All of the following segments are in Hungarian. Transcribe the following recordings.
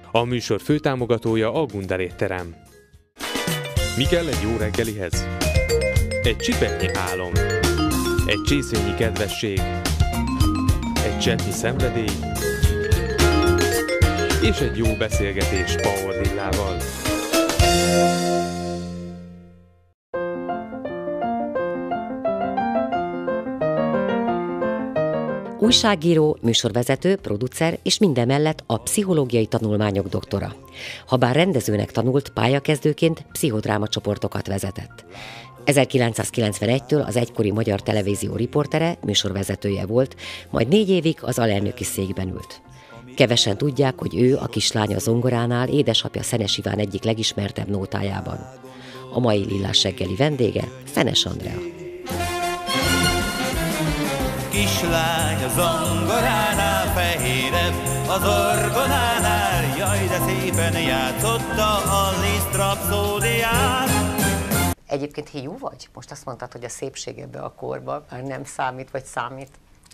A műsor főtámogatója a Gundel étterem. Mi kell egy jó reggelihez? Egy csipetnyi álom, egy csészényi kedvesség, egy cseppnyi szenvedély és egy jó beszélgetés Bauer Lillával. Újságíró, műsorvezető, producer és mindemellett a pszichológiai tanulmányok doktora. Habár rendezőnek tanult, pályakezdőként pszichodráma csoportokat vezetett. 1991-től az egykori Magyar Televízió riportere, műsorvezetője volt, majd 4 évig az alelnöki székben ült. Kevesen tudják, hogy ő a kislánya zongoránál édesapja Szenes Iván egyik legismertebb nótájában. A mai Lillás reggeli vendége Szenes Andrea. Kislány a zongoránál fehérebb, az orgonánál, jaj, de szépen játszotta a Liszt rapszódiát. Egyébként hiú vagy? Most azt mondtad, hogy a szépség ebbe a korban már nem számít, vagy számít?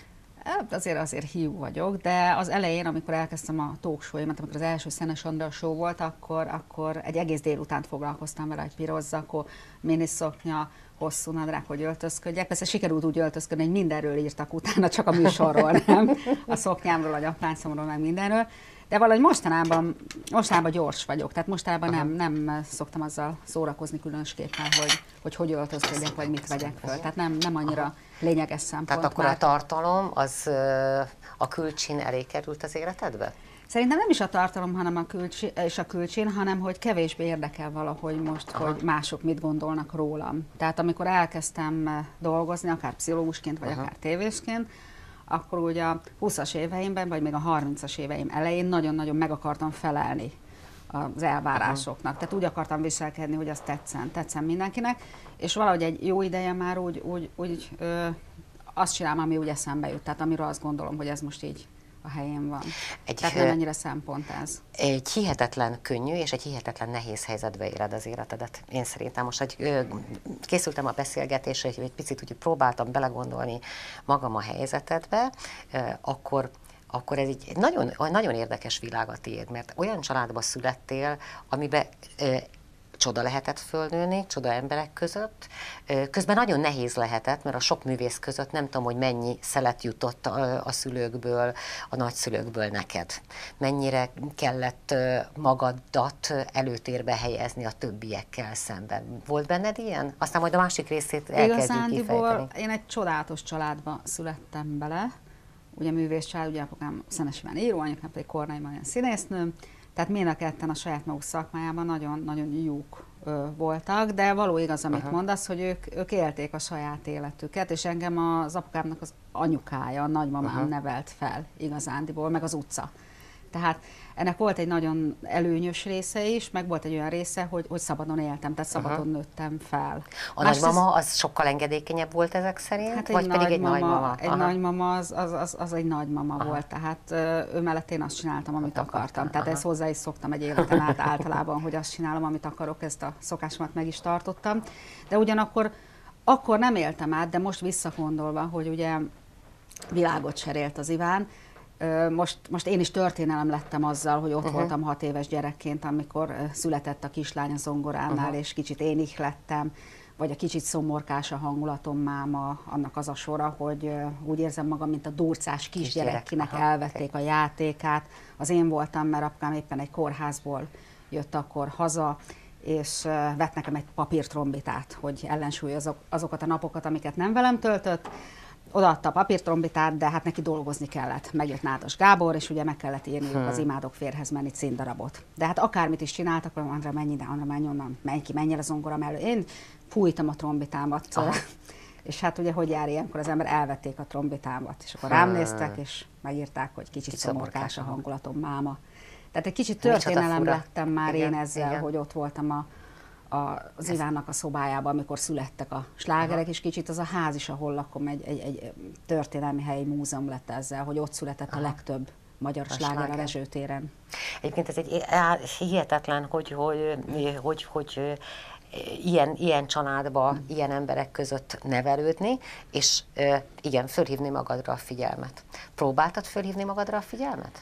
Azért hiú vagyok, de az elején, amikor elkezdtem a talk show-imat, amikor az első Szenes Andrea show volt, akkor egy egész délutánt foglalkoztam vele, egy piros zakó, miniszoknya, hosszú nadrág, hogy öltözködjek. Persze sikerült úgy öltözködni, hogy mindenről írtak utána, csak a műsorról, nem? A szoknyámról, a gyapláncomról, meg mindenről. De valahogy mostanában gyors vagyok, tehát mostanában nem szoktam azzal szórakozni különösképpen, hogy öltözködjek, vagy mit vegyek föl. Tehát nem annyira lényeges szempont. Tehát akkor a tartalom, az a külcsin elé került az életedbe? Szerintem nem is a tartalom, hanem a külcsin, hanem hogy kevésbé érdekel valahogy most, hogy mások mit gondolnak rólam. Tehát amikor elkezdtem dolgozni, akár pszichológusként, vagy akár tévésként, akkor ugye a 20-as éveimben, vagy még a 30-as éveim elején nagyon-nagyon meg akartam felelni az elvárásoknak. Tehát úgy akartam viselkedni, hogy az tetszen mindenkinek, és valahogy egy jó ideje már úgy azt csinálom, ami úgy eszembe jut, tehát amiről azt gondolom, hogy ez most így a helyén van. Tehát nem ennyire szempont ez. Egy hihetetlen könnyű és egy hihetetlen nehéz helyzetbe éled az életedet. Én szerintem most, hogy készültem a beszélgetésre, hogy egy picit úgy próbáltam belegondolni magam a helyzetedbe, akkor ez egy nagyon érdekes világ a tiéd, mert olyan családba születtél, amiben csoda lehetett fölnőni, csoda emberek között. Közben nagyon nehéz lehetett, mert a sok művész között nem tudom, hogy mennyi szelet jutott a szülőkből, a nagyszülőkből neked. Mennyire kellett magadat előtérbe helyezni a többiekkel szemben. Volt benned ilyen? Aztán majd a másik részét elkezdjük kifejteni. Én egy csodálatos családba születtem bele. Ugye művész család, ugye apukám Szenes Iván író, anyukám pedig Kornai Marian színésznő. Tehát mind a ketten a saját maguk szakmájában nagyon jók voltak, de való igaz, amit mondasz, hogy ők élték a saját életüket, és engem az apukámnak az anyukája, a nagymamám nevelt fel igazándiból, meg az utca. Tehát ennek volt egy nagyon előnyös része is, meg volt egy olyan része, hogy szabadon éltem, tehát szabadon nőttem fel. A nagymama az sokkal engedékenyebb volt ezek szerint? Hát vagy pedig egy nagymama? Egy nagymama az egy nagymama volt, tehát ő mellett én azt csináltam, amit akartam. Tehát ezt hozzá is szoktam egy életen át általában, hogy azt csinálom, amit akarok, ezt a szokásomat meg is tartottam. De ugyanakkor akkor nem éltem át, de most visszagondolva, hogy ugye világot cserélt az Iván, most én is történelem lettem azzal, hogy ott voltam 6 éves gyerekként, amikor született a kislány a zongoránál, és kicsit én lettem, vagy a kicsit szomorkás a hangulatom máma, annak az a sora, hogy úgy érzem magam, mint a durcás kisgyerek, kinek elvették a játékát. Az én voltam, mert apukám éppen egy kórházból jött akkor haza, és vett nekem egy papírtrombitát, hogy ellensúlyozok azokat a napokat, amiket nem velem töltött. Odaadta a papírtrombitát, de hát neki dolgozni kellett. Megjött Nádas Gábor, és ugye meg kellett írniuk az Imádok férjhez menni címdarabot. De hát akármit is csináltak, hogy Andra menj ide, Andra menj onnan, menj ki, menj el a zongora mellől. Én fújtam a trombitámat, és hát ugye hogy jár ilyenkor, az ember elvették a trombitámat, és akkor rám néztek, és megírták, hogy kicsit szomorkás a hangulatom máma. Tehát egy kicsit történelem lettem már én ezzel, hogy ott voltam az Ivánnak a szobájában, amikor születtek a slágerek, és kicsit az a ház is, ahol lakom, egy történelmi helyi múzeum lett ezzel, hogy ott született a legtöbb magyar sláger a Rezső téren. Egyébként ez egy hihetetlen, hogy ilyen családba, ilyen emberek között nevelődni, és igen, fölhívni magadra a figyelmet. Próbáltad fölhívni magadra a figyelmet?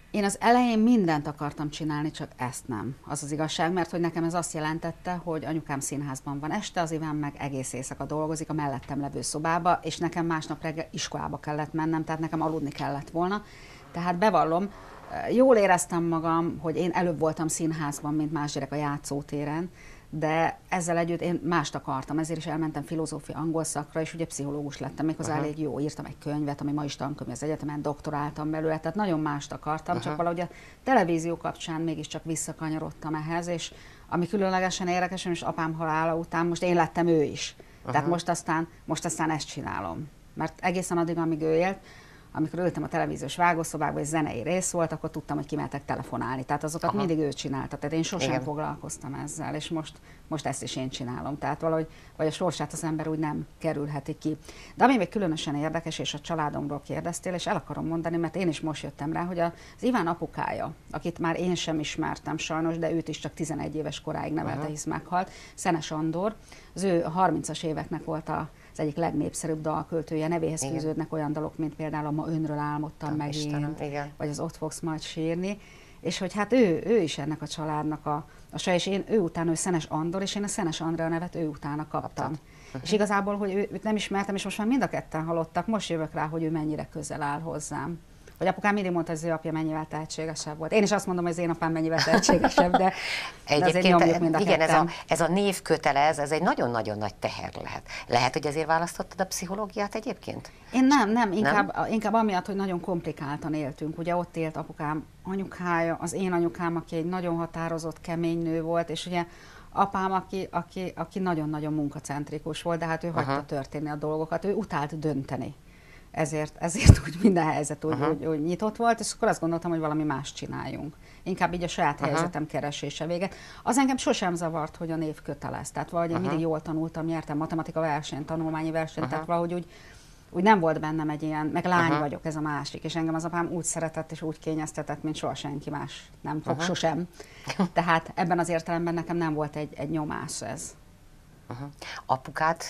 Én az elején mindent akartam csinálni, csak ezt nem. Az az igazság, mert hogy nekem ez azt jelentette, hogy anyukám színházban van este, az Iván meg egész éjszaka dolgozik a mellettem levő szobába, és nekem másnap reggel iskolába kellett mennem, tehát nekem aludni kellett volna. Tehát bevallom, jól éreztem magam, hogy én előbb voltam színházban, mint más gyerek a játszótéren, de ezzel együtt én mást akartam, ezért is elmentem filozófia angol szakra, és ugye pszichológus lettem, méghozzá elég jó, írtam egy könyvet, ami ma is tankönyv az egyetemen, doktoráltam belőle, tehát nagyon mást akartam, csak valahogy a televízió kapcsán mégiscsak visszakanyarodtam ehhez, és ami különlegesen érdekes, és apám halála után most én lettem ő is. Tehát most aztán ezt csinálom. Mert egészen addig, amíg ő élt, amikor ültem a televíziós vágószobába, és zenei rész volt, akkor tudtam, hogy kimehetek telefonálni. Tehát azokat mindig ő csinálta. Tehát én sosem foglalkoztam ezzel, és most ezt is én csinálom. Tehát valahogy vagy a sorsát az ember úgy nem kerülheti ki. De ami még különösen érdekes, és a családomról kérdeztél, és el akarom mondani, mert én is most jöttem rá, hogy az Iván apukája, akit már én sem ismertem sajnos, de őt is csak 11 éves koráig nevelte, hisz meghalt, Szenes Andor, az ő 30-as éveknek volt az egyik legnépszerűbb dalköltője, nevéhez fűződnek olyan dalok, mint például a Ma önről álmodtam meg én, vagy az Ott fogsz majd sírni, és hogy hát ő is ennek a családnak a és ő után ő Szenes Andor, és én a Szenes Andrea nevet ő utána kaptam. És igazából, hogy őt nem ismertem, és most már mind a ketten halottak, most jövök rá, hogy ő mennyire közel áll hozzám. Vagy apukám mindig mondta, hogy az ő apja mennyivel tehetségesebb volt. Én is azt mondom, hogy az én apám mennyivel tehetségesebb, de egyébként igen, ez a névkötelez, ez egy nagyon-nagyon nagy teher lehet. Lehet, hogy ezért választottad a pszichológiát egyébként? Én nem, inkább amiatt, hogy nagyon komplikáltan éltünk. Ugye ott élt apukám anyukája, az én anyukám, aki egy nagyon határozott, kemény nő volt, és ugye apám, aki nagyon-nagyon munkacentrikus volt, de hát ő hagyta történni a dolgokat, ő utált dönteni. Ezért úgy minden helyzet úgy nyitott volt, és akkor azt gondoltam, hogy valami más csináljunk. Inkább így a saját helyzetem keresése véget. Az engem sosem zavart, hogy a név kötelez. Tehát valahogy én mindig jól tanultam, nyertem matematika versenyt, tanulmányi versenyt, tehát valahogy úgy nem volt bennem egy ilyen, meg lány vagyok, ez a másik, és engem az apám úgy szeretett és úgy kényeztetett, mint soha senki más nem fog sosem. Tehát ebben az értelemben nekem nem volt egy nyomás ez. Apukát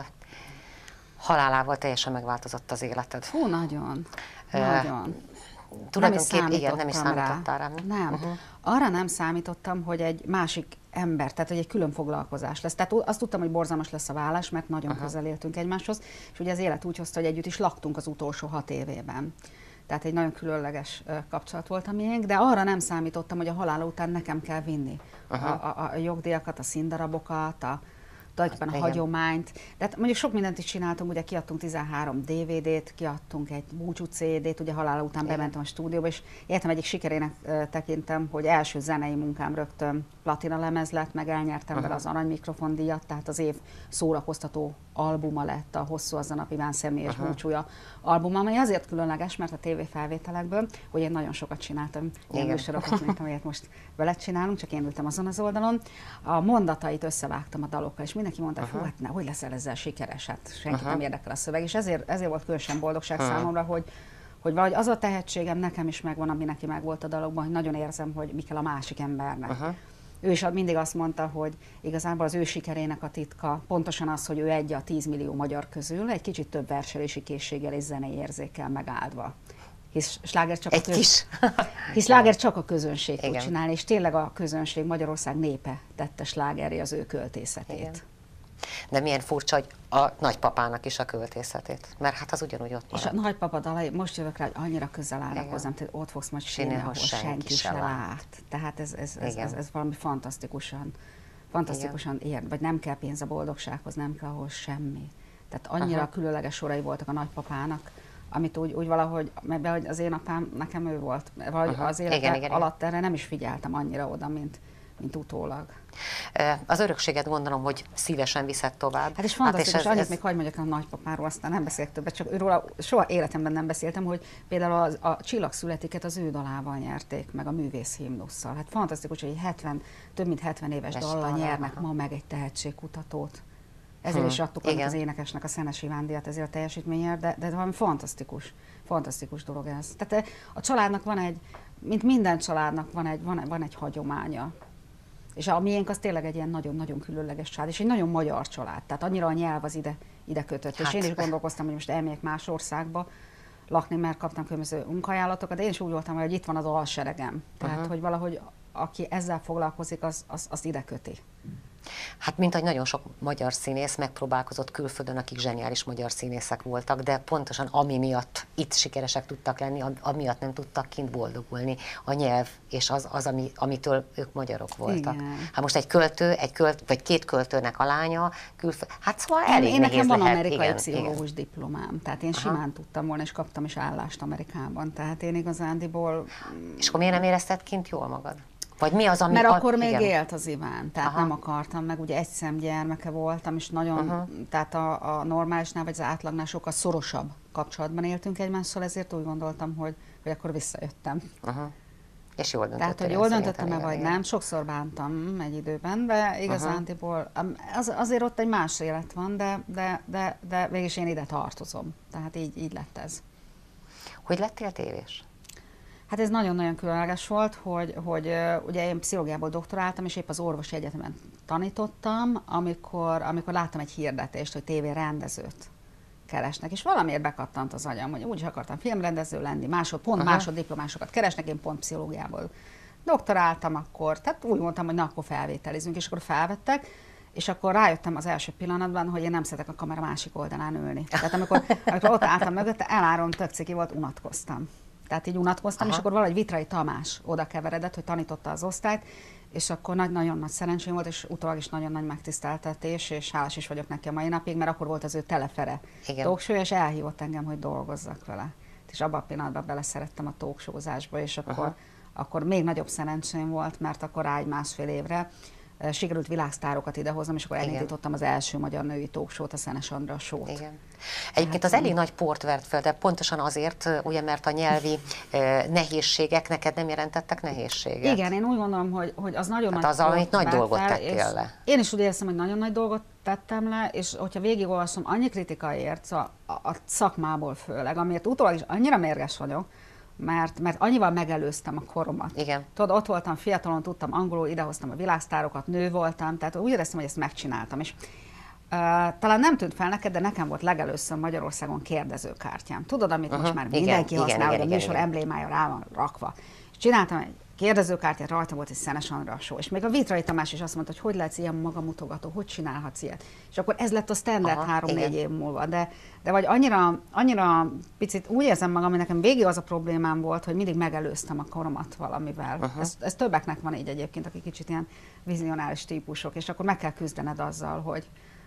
halálával teljesen megváltozott az életed. Hú, nagyon. Nagyon. Tulajdonképpen nem is számítottál rá. Nem. Arra nem számítottam, hogy egy másik ember, tehát hogy egy külön foglalkozás lesz. Tehát azt tudtam, hogy borzalmas lesz a vállás, mert nagyon közel éltünk egymáshoz, és ugye az élet úgy hozta, hogy együtt is laktunk az utolsó 6 évében. Tehát egy nagyon különleges kapcsolat volt a miénk, de arra nem számítottam, hogy a halála után nekem kell vinni a jogdíjakat, a színdarabokat, tulajdonképpen a hagyományt. Tehát mondjuk sok mindent is csináltunk, ugye kiadtunk 13 DVD-t, kiadtunk egy búcsú CD-t, ugye halála után bementem a stúdióba, és életem egyik sikerének tekintem, hogy első zenei munkám rögtön platina lemez lett, meg elnyertem vele az Arany Mikrofon díjat, tehát az év szórakoztató albuma lett a Hosszú az a nap Iván személyes búcsúja albuma, amely azért különleges, mert a tévéfelvételekből, hogy én nagyon sokat csináltam ilyen műsorokat, mint amelyet most veled csinálunk, csak én ültem azon az oldalon. A mondatait összevágtam a dalokkal, és mindenki mondta, hogy hát hogy leszel ezzel sikeres, hát senkit nem érdekel a szöveg, és ezért volt különösen boldogság számomra, hogy valahogy az a tehetségem nekem is megvan, ami neki megvolt a dalokban, hogy nagyon érzem, hogy mi kell a másik embernek. Ő is mindig azt mondta, hogy igazából az ő sikerének a titka pontosan az, hogy ő egy a 10 millió magyar közül egy kicsit több verselési készséggel és zenei érzékkel megáldva. Hisz sláger csak a közönség tud csinálni, és tényleg a közönség, Magyarország népe tette slágerré az ő költészetét. Igen. De milyen furcsa, hogy a nagypapának is a költészetét, mert hát az ugyanúgy ott marad. És a nagypapa dalai, most jövök rá, hogy annyira közel állnak hozzám, tehát ott fogsz majd sírni, ahol senki se lát. Tehát ez valami fantasztikusan ér, vagy nem kell pénz a boldogsághoz, nem kell ahhoz semmi. Tehát annyira különleges sorai voltak a nagypapának, amit úgy valahogy, mert az én apám, nekem ő volt, vagy az élet alatt erre nem is figyeltem annyira oda, mint utólag. Az örökséget gondolom, hogy szívesen viszed tovább. Hát és fantasztikus, annyit még hagyd mondjak a nagypapáról, aztán nem beszélek többet, csak őről soha életemben nem beszéltem, hogy például a Csillag születiket az ő dalával nyerték, meg a művész himnusszal. Hát fantasztikus, hogy több mint 70 éves dallal nyernek ma meg egy tehetségkutatót. Ezért is adtuk az énekesnek a Szenes Iván díjat ezért a teljesítményért, de valami fantasztikus dolog ez. Tehát a családnak mint minden családnak van egy hagyománya. És a miénk az tényleg egy ilyen nagyon-nagyon különleges család, és egy nagyon magyar család. Tehát annyira a nyelv az ide kötött. Hát. És én is gondolkoztam, hogy most elmegyek más országba lakni, mert kaptam különböző munkajánlatokat, de én is úgy voltam, hogy itt van az alseregem. Tehát, hogy valahogy aki ezzel foglalkozik, az ide köti. Hát mint hogy nagyon sok magyar színész megpróbálkozott külföldön, akik zseniális magyar színészek voltak, de pontosan ami miatt itt sikeresek tudtak lenni, amiatt nem tudtak kint boldogulni. A nyelv és az amitől ők magyarok voltak. Igen. Hát most egy költő, vagy két költőnek a lánya, hát szóval elég Én nehéz nekem van lehet. amerikai pszichológus diplomám, tehát én simán tudtam volna, és kaptam is állást Amerikában. Tehát én igazándiból... És akkor miért nem érezted kint jól magad? Vagy mi az, ami... Mert akkor még élt az Iván, tehát Aha. nem akartam, meg ugye egy gyermeke voltam, és nagyon, tehát a normálisnál vagy az átlagnál sokkal szorosabb kapcsolatban éltünk egymással, ezért úgy gondoltam, hogy akkor visszajöttem. És jól döntöttem. Tehát, hogy jól döntöttem-e vagy nem, sokszor bántam egy időben, de igazándiból azért ott egy más élet van, de végülis én ide tartozom. Tehát így lett ez. Hogy lettél tévés? Hát ez nagyon-nagyon különleges volt, hogy ugye én pszichológiából doktoráltam, és épp az orvosi egyetemen tanítottam, amikor láttam egy hirdetést, hogy tévérendezőt keresnek, és valamiért bekattant az agyam, hogy úgyis akartam filmrendező lenni, másoddiplomásokat keresnek, én pont pszichológiából doktoráltam akkor, tehát úgy mondtam, hogy na, akkor felvételizünk, és akkor felvettek, és akkor rájöttem az első pillanatban, hogy én nem szeretek a kamera másik oldalán ülni. Tehát amikor ott álltam mögötte, eláron tök ciki volt, unatkoztam. Tehát így unatkoztam, és akkor valahogy Vitrai Tamás oda keveredett, hogy tanította az osztályt, és akkor nagyon nagy szerencsém volt, és utólag is nagyon nagy megtiszteltetés, és hálás is vagyok neki a mai napig, mert akkor volt az ő telefere talkshow, és elhívott engem, hogy dolgozzak vele. És abban a pillanatban beleszerettem a talkshowzásba, és akkor még nagyobb szerencsém volt, mert akkor rá egy másfél évre sikerült világsztárokat idehoznom, és akkor elindítottam az első magyar női talkshowt, a Szenes Andrea show-t. Igen. Egyébként az elég nagy port vert fel, de pontosan azért, ugye, mert a nyelvi nehézségek neked nem jelentettek nehézséget. Igen, én úgy gondolom, hogy az nagyon nagy az, amit nagy dolgot tettél le. Én is úgy érzem, hogy nagyon nagy dolgot tettem le, és hogyha végigolvasom, annyi kritika ért, a szakmából főleg, amiért utólag is annyira mérges vagyok, mert annyival megelőztem a koromat. Igen. Tudod, ott voltam fiatalon, tudtam angolul, idehoztam a világsztárokat, nő voltam, tehát úgy éreztem, hogy ezt megcsináltam. És talán nem tűnt fel neked, de nekem volt legelőször Magyarországon kérdezőkártyám. Tudod, amit most már mindenki használ, hogy a műsor emblémája rá van rakva. És csináltam egy kérdezőkártyát, rajta volt egy Szenes Andrea show. És még a Vitrai Tamás is azt mondta, hogy lehetsz ilyen magamutogató, hogy csinálhatsz ilyet. És akkor ez lett a standard 3-4 év múlva. De vagy annyira picit úgy érzem magam, hogy nekem végig az a problémám volt, hogy mindig megelőztem a koromat valamivel. Ez többeknek van így egyébként, akik kicsit ilyen vizionáris típusok, és akkor meg kell küzdened azzal, hogy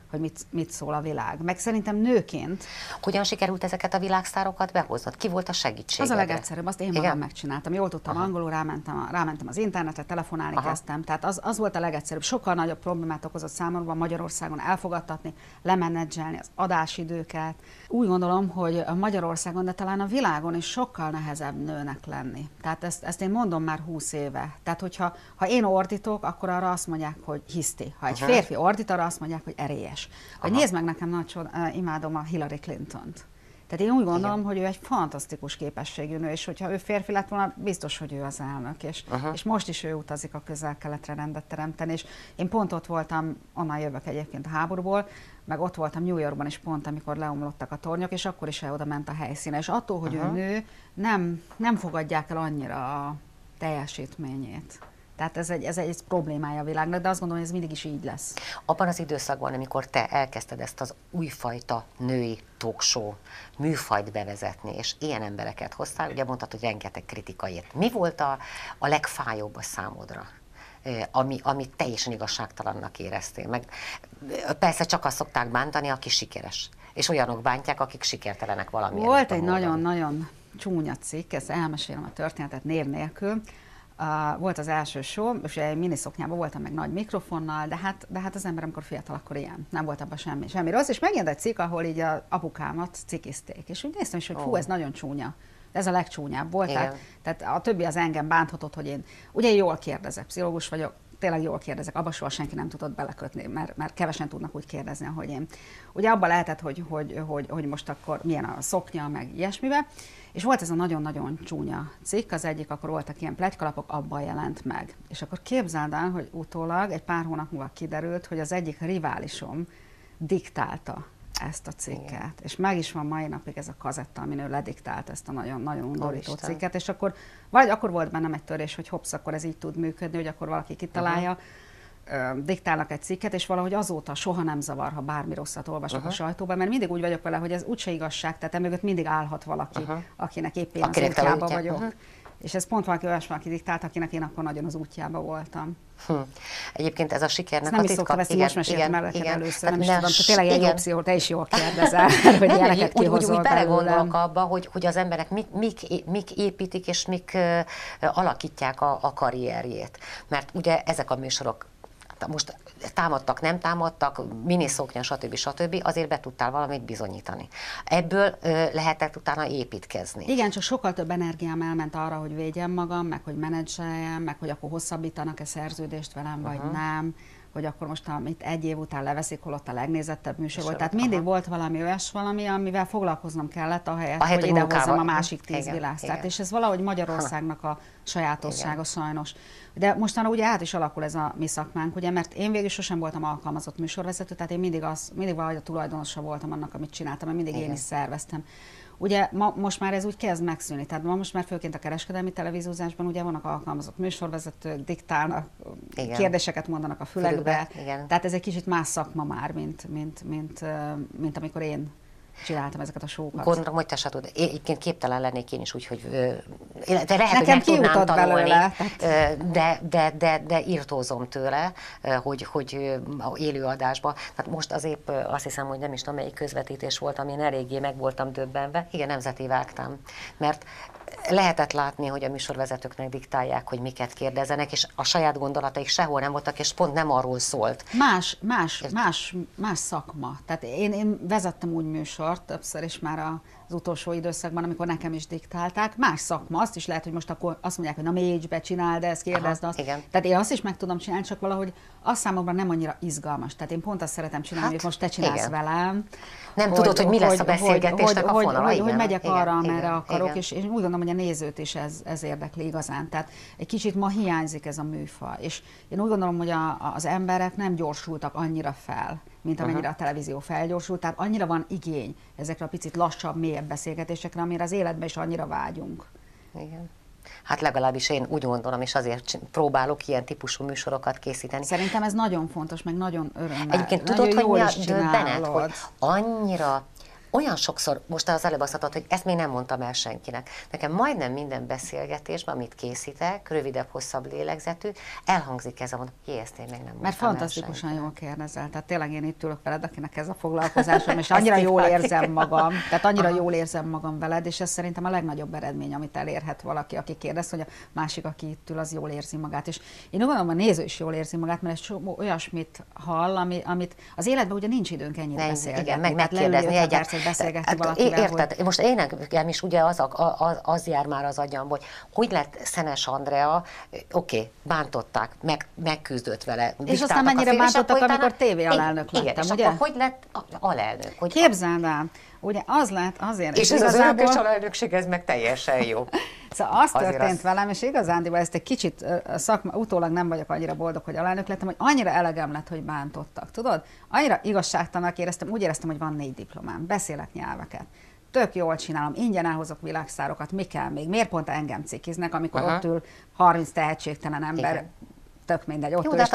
mit szól a világ. Meg szerintem nőként... Hogyan sikerült ezeket a világsztárokat behoznod? Ki volt a segítségedre? Az a legegyszerűbb, azt én magam megcsináltam. Jól tudtam angolul, rámentem az internetre, telefonálni kezdtem. Tehát az volt a legegyszerűbb. Sokkal nagyobb problémát okozott számomra Magyarországon elfogadtatni, lemenedzselni az adásidőket. Úgy gondolom, hogy Magyarországon, de talán a világon is sokkal nehezebb nőnek lenni. Tehát ezt én mondom már 20 éve. Tehát, hogyha én ordítok, akkor arra azt mondják, hogy hiszti. Ha egy férfi ordít, arra azt mondják, hogy erélyes. Vagy nézd meg nekem, imádom a Hillary Clintont. Tehát én úgy gondolom, hogy ő egy fantasztikus képességű nő, és hogyha ő férfi lett volna, biztos, hogy ő az elnök. És most is ő utazik a Közel-Keletre rendet teremteni, és én pont ott voltam, onnan jövök egyébként a háborúból, meg ott voltam New Yorkban is pont, amikor leomlottak a tornyok, és akkor is oda ment a helyszíne. És attól, hogy ő nő, nem fogadják el annyira a teljesítményét. Tehát ez egy problémája a világnak, de azt gondolom, hogy ez mindig is így lesz. Abban az időszakban, amikor te elkezdted ezt az újfajta női talkshow műfajt bevezetni, és ilyen embereket hoztál, ugye mondtad, hogy rengeteg kritika ért. Mi volt a legfájóbb a számodra? Amit teljesen igazságtalannak éreztél. Meg persze csak azt szokták bántani, aki sikeres. És olyanok bántják, akik sikertelenek valamiért. Volt egy nagyon-nagyon csúnya cikk, ezt elmesélem a történetet név nélkül. Volt az első show, és egy miniszoknyában voltam meg nagy mikrofonnal, de hát az ember, amikor fiatal, akkor ilyen. Nem volt abban semmi rossz, és megjelent egy cikk, ahol így az apukámat cikizték. És úgy néztem is, hogy fú, ez nagyon csúnya. Ez a legcsúnyább volt. Tehát a többi az engem bánthatott, hogy én ugye jól kérdezek, pszichológus vagyok, tényleg jól kérdezek, abba soha senki nem tudott belekötni, mert kevesen tudnak úgy kérdezni, ahogy én. Ugye abban lehetett, hogy most akkor milyen a szoknya, meg ilyesmivel. És volt ez a nagyon-nagyon csúnya cikk, az egyik, akkor voltak ilyen pletykalapok, abban jelent meg. És akkor képzeld el, hogy utólag egy pár hónap múlva kiderült, hogy az egyik riválisom diktálta ezt a cikket. És meg is van mai napig ez a kazetta, amin ő lediktált ezt a nagyon undorító cikket, és akkor volt bennem egy törés, hogy hopsz, akkor ez így tud működni, hogy akkor valaki kitalálja, diktálnak egy cikket, és valahogy azóta soha nem zavar, ha bármi rosszat olvasok a sajtóban, mert mindig úgy vagyok vele, hogy ez úgyse igazság, tehát emögött mindig állhat valaki, akinek épp én az útjába vagyok. És ez pont valaki olyasmi, aki diktált, akinek én akkor nagyon az útjába voltam. Egyébként ez a sikernek nem a titka. Nem is szoktam, ezt most meséltem el először, nem is tudom, tényleg egy opció, te is jól kérdezel, hogy ilyeneket kihozol úgy belegondolok abba, hogy az emberek mik építik és mik alakítják a karrierjét. Mert ugye ezek a műsorok most támadtak, nem támadtak, miniszoknya, stb. Azért be tudtál valamit bizonyítani. Ebből lehetett utána építkezni. Igen, csak sokkal több energiám elment arra, hogy védjem magam, meg hogy menedzseljem, meg hogy akkor hosszabbítanak-e szerződést velem, vagy nem, hogy akkor most amit egy év után leveszik, holott a legnézettebb műsor volt. Tehát mindig volt valami valami, amivel foglalkoznom kellett, ahelyett, hogy idehozzam a másik 10 világsztárt. És ez valahogy Magyarországnak a sajátossága sajnos. De mostanra ugye át is alakul ez a mi szakmánk, ugye, mert én végül sosem voltam alkalmazott műsorvezető, tehát én mindig valahogy a tulajdonosa voltam annak, amit csináltam, mert mindig én is szerveztem. Ugye most már ez úgy kezd megszűnni, tehát most már főként a kereskedelmi televíziózásban ugye vannak alkalmazott műsorvezetők, diktálnak, kérdéseket mondanak a fülekbe, tehát ez egy kicsit más szakma már, mint amikor én csináltam ezeket a show-kat. Gondolom, hogy te se tudod. Egyébként képtelen lennék én is úgy, hogy de lehet, nekem hogy meg tudnám tanulni, de irtózom tőle, hogy élőadásban. Tehát most az épp azt hiszem, hogy nem is tudom, melyik közvetítés volt, amin eléggé meg voltam döbbenve. Igen, nemzeti vágtam. Mert lehetett látni, hogy a műsorvezetőknek diktálják, hogy miket kérdezenek, és a saját gondolataik sehol nem voltak, és pont nem arról szólt. Más szakma. Tehát én vezettem úgy műsort többször is már az utolsó időszakban, amikor nekem is diktálták. Más szakma, azt is lehet, hogy most akkor azt mondják, hogy na mélybe csináld ezt, kérdezd azt. Igen. Tehát én azt is meg tudom csinálni, csak valahogy az számomra nem annyira izgalmas. Tehát én pont azt szeretem csinálni, hogy most te csinálsz velem. Nem tudod, hogy mi lesz a beszélgetésnek a fonala. Hogy megyek arra, amerre akarok, és én úgy gondolom, hogy a nézőt is ez érdekli igazán. Tehát egy kicsit ma hiányzik ez a műfaj. És én úgy gondolom, hogy az emberek nem gyorsultak annyira fel, mint amennyire a televízió felgyorsult. Tehát annyira van igény ezekre a picit lassabb, mélyebb beszélgetésekre, amire az életben is annyira vágyunk. Igen. Hát legalábbis én úgy gondolom, és azért próbálok ilyen típusú műsorokat készíteni. Szerintem ez nagyon fontos, meg nagyon örömmel. Egyébként tudod, hogy mi a döbbenet, hogy annyira, olyan sokszor, most az előbb azt mondtad, hogy ezt még nem mondtam el senkinek. Nekem majdnem minden beszélgetésben, amit készítek, rövidebb, hosszabb lélegzetű, elhangzik ez a mondat, ezt én még nem mondtam. Mert fantasztikusan jól kérdezel. Tehát tényleg én itt ülök veled, akinek ez a foglalkozásom, és annyira jól érzem magam, tehát annyira jól érzem magam veled, és ez szerintem a legnagyobb eredmény, amit elérhet valaki, aki kérdez, hogy a másik, aki itt ül, az jól érzi magát. És én gondolom, a néző is jól érzi magát, mert egy olyasmit hall, amit az életben ugye nincs időnk ennyire beszélgetni. Igen, meg megkérdezni egyet. Beszélgetni valakivel, érted, hogy... most én nekem is ugye az jár már az agyam, hogy lett Szenes Andrea, bántották, megküzdött vele. És aztán mennyire bántottak, amikor tévéalelnök lettem, ugye? Akkor hogy lett alelnök? Képzeld el, ugye az lett azért... És ez az örökös alelnökség, ez meg teljesen jó. Szóval az történt velem, és igazándiból ezt egy kicsit utólag nem vagyok annyira boldog, hogy alelnök lettem, hogy annyira elegem lett, hogy bántottak. Tudod? Annyira igazságtalanak éreztem, úgy éreztem, hogy van 4 diplomám, beszélek nyelveket. Tök jól csinálom, ingyen elhozok világszárokat, mi kell még? Miért pont engem cikiznek, amikor ott ül 30 tehetségtelen ember? Igen. Tök mindegy, ott és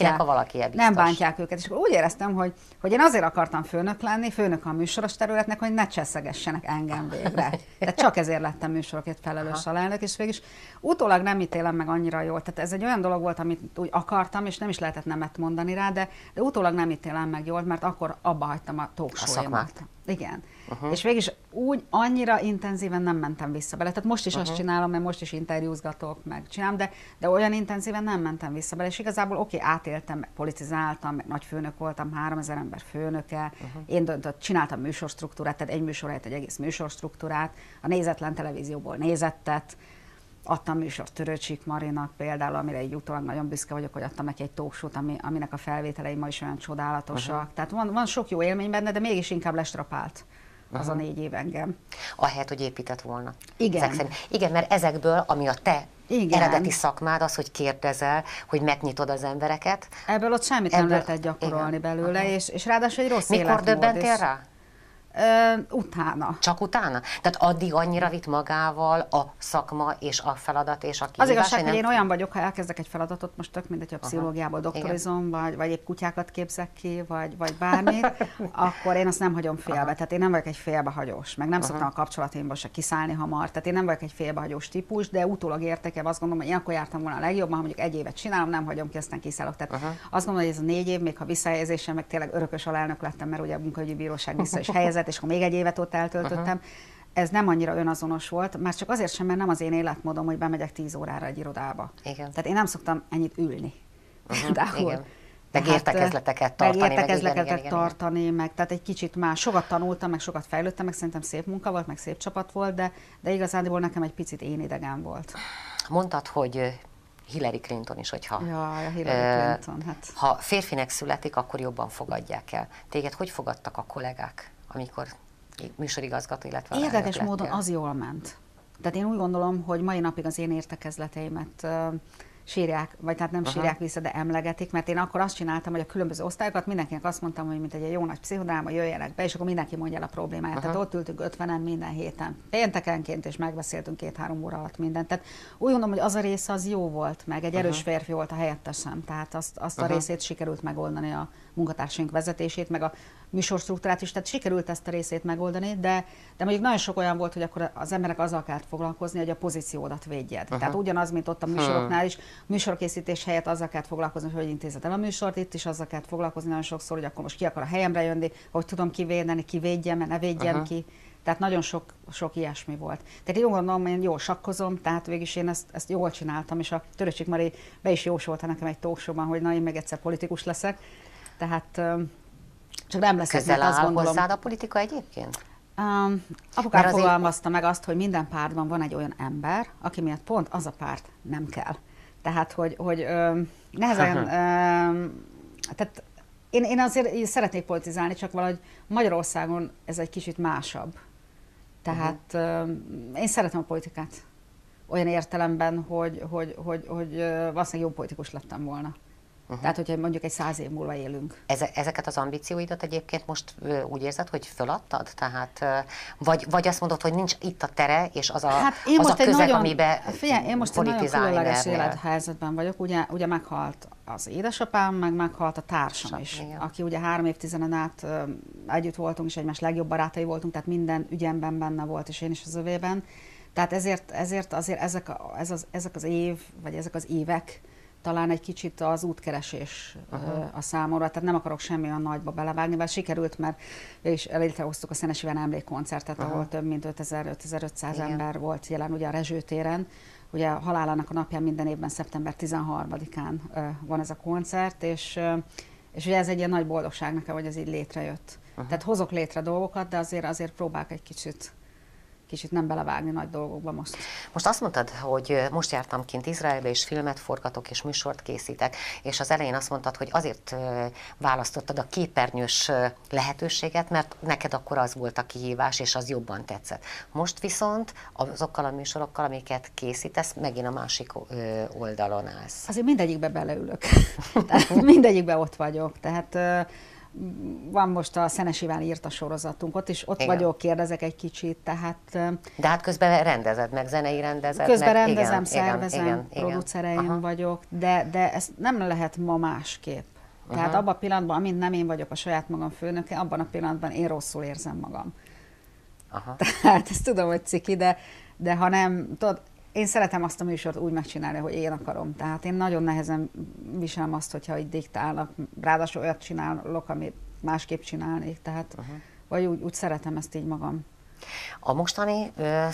nem bántják őket. És akkor úgy éreztem, hogy én azért akartam főnök lenni, főnök a műsoros területnek, hogy ne cseszegessenek engem végre. De csak ezért lettem műsorokért felelős alelnök, és végülis utólag nem ítélem meg annyira jól. Tehát ez egy olyan dolog volt, amit úgy akartam, és nem is lehetett nemet mondani rá, de utólag nem ítélem meg jól, mert akkor abba hagytam a talkshow-imat. Igen. És végülis úgy annyira intenzíven nem mentem vissza bele. Tehát most is azt csinálom, mert most is interjúzgatok, meg csinálom, de olyan intenzíven nem mentem vissza bele. És igazából átéltem, meg politizáltam, meg nagy főnök voltam, 3000 ember főnöke. Én csináltam műsorstruktúrát, tehát egy műsor helyett egy egész műsorstruktúrát, a nézetlen televízióból nézettet. Adtam műsort Törőcsik Marinak például, amire így utólag nagyon büszke vagyok, hogy adtam neki egy talkshow-t, aminek a felvételei ma is olyan csodálatosak. Tehát van sok jó élmény benne, de mégis inkább lestrapált az a 4 év engem. Ahelyett, hogy épített volna. Igen. Igen, mert ezekből, ami a te Igen. eredeti szakmád, az, hogy kérdezel, hogy megnyitod az embereket. Ebből ott semmit nem lehetett gyakorolni belőle, és ráadásul egy rossz Mikor életmód. döbbentél rá? Utána. Csak utána? Tehát addig annyira vitt magával a szakma és a feladat és a kihívás? Az igazság, hogy én olyan vagyok, ha elkezdek egy feladatot, most tök mindegy, hogy a pszichológiából doktorizom, vagy épp kutyákat képzek ki, vagy bármit, akkor én azt nem hagyom félbe. Tehát én nem vagyok egy félbehagyós, meg nem szoktam a kapcsolataimból se kiszállni hamar. Tehát én nem vagyok egy félbehagyós típus, de utólag értékelve azt gondolom, hogy én akkor jártam volna a legjobban, ha mondjuk 1 évet csinálom, nem hagyom ki, aztán kiszállok. Tehát azt gondolom, hogy ez a 4 év, még ha visszahelyezésem, meg tényleg örökös alelnök lettem, mert ugye a munkaügyi bíróság vissza is helyezett, és akkor még 1 évet ott eltöltöttem. Ez nem annyira önazonos volt, már csak azért sem, mert nem az én életmódom, hogy bemegyek 10 órára egy irodába. Igen. Tehát én nem szoktam ennyit ülni. Igen. Meg értekezleteket tartani. Meg értekezleteket tartani, meg tehát egy kicsit már sokat tanultam, meg sokat fejlődtem, meg szerintem szép munka volt, meg szép csapat volt, de igazándiból nekem egy picit én idegen volt. Mondtad, hogy Hillary Clinton is, hogyha Jaj, a Hillary Clinton, hát. Ha férfinek születik, akkor jobban fogadják el. Téged hogy fogadtak a kollégák, amikor műsorigazgató, illetve érdekes módon az jól ment. Tehát én úgy gondolom, hogy mai napig az én értekezleteimet sírják, vagy tehát nem sírják vissza, de emlegetik, mert én akkor azt csináltam, hogy a különböző osztályokat mindenkinek azt mondtam, hogy mint egy jó nagy pszichodráma, jöjjenek be, és akkor mindenki mondja el a problémáját. Tehát ott ültünk 50-en minden héten, péntekenként, és megbeszéltünk 2-3 óra alatt mindent. Tehát úgy gondolom, hogy az a része az jó volt, meg egy erős férfi volt a helyettesem, tehát azt a részét sikerült megoldani, a munkatársaink vezetését, meg a műsorstruktúrát is, tehát sikerült ezt a részét megoldani, de mondjuk nagyon sok olyan volt, hogy akkor az emberek azzal kellett foglalkozni, hogy a pozíciódat védjed. Tehát ugyanaz, mint ott a műsoroknál is, műsorkészítés helyett azzal kellett foglalkozni, hogy intézed el a műsort, itt is azzal kellett foglalkozni nagyon sokszor, hogy akkor most ki akar a helyemre jönni, hogy tudom kivédeni, ki védjem, ne védjem ki. Tehát nagyon sok ilyesmi volt. Tehát én gondolom, én jól sakkozom, tehát végülis én ezt jól csináltam, és a Törőcsik Mari be is jósolta nekem egy talkshowban, hogy na, én meg egyszer politikus leszek. Tehát csak nem leszek, közel mert azt áll gondolom. hozzád a politika egyébként? Apukám fogalmazta meg azt, hogy minden pártban van egy olyan ember, aki miatt pont az a párt nem kell. Tehát, hogy nehezen... tehát én azért szeretnék politizálni, csak valahogy Magyarországon ez egy kicsit másabb. Tehát én szeretem a politikát. Olyan értelemben, hogy valószínűleg jó politikus lettem volna. Tehát, hogyha mondjuk egy 100 év múlva élünk. Ezeket az ambícióidat egyébként most úgy érzed, hogy föladtad? Tehát, vagy azt mondod, hogy nincs itt a tere, és az a, hát én az most a közeg, nagyon, amiben figyelj, én most egy nagyon különleges mernél. élethelyzetben vagyok. Ugye meghalt az édesapám, meg meghalt a társam is, igen. aki ugye 3 évtizeden át együtt voltunk, és egymás legjobb barátai voltunk, tehát minden ügyemben benne volt, és én is az övében. Tehát ezért azért ezek az év, vagy ezek az évek, talán egy kicsit az útkeresés a számomra, tehát nem akarok semmi olyan nagyba belevágni, mert sikerült, mert és létrehoztuk a Szenes Iván emlékkoncertet, ahol több mint 5500 ember volt jelen ugye a Rezső téren. Ugye a halálának a napján minden évben szeptember 13-án van ez a koncert, és ugye ez egy ilyen nagy boldogság nekem, hogy ez így létrejött. Tehát hozok létre dolgokat, de azért próbálok egy kicsit nem belevágni nagy dolgokba most. Most azt mondtad, hogy most jártam kint Izraelbe, és filmet forgatok, és műsort készítek, és az elején azt mondtad, hogy azért választottad a képernyős lehetőséget, mert neked akkor az volt a kihívás, és az jobban tetszett. Most viszont azokkal a műsorokkal, amiket készítesz, megint a másik oldalon állsz. Azért mindegyikbe beleülök. Tehát mindegyikbe ott vagyok. Tehát van most a Szenes Iván írt a sorozatunk, ott vagyok, kérdezek egy kicsit, tehát... De hát közben rendezed meg, zenei rendezed közben meg. Rendezem, szervezem, producereim vagyok, de ez nem lehet ma másképp. Tehát abban a pillanatban, amint nem én vagyok a saját magam főnöke, abban a pillanatban én rosszul érzem magam. Tehát ezt tudom, hogy ciki, de ha nem, tudod, én szeretem azt a műsort úgy megcsinálni, hogy én akarom. Tehát én nagyon nehezen viselem azt, hogyha így diktálnak, ráadásul olyat csinálok, amit másképp csinálnék. Tehát, vagy úgy szeretem ezt így magam. A mostani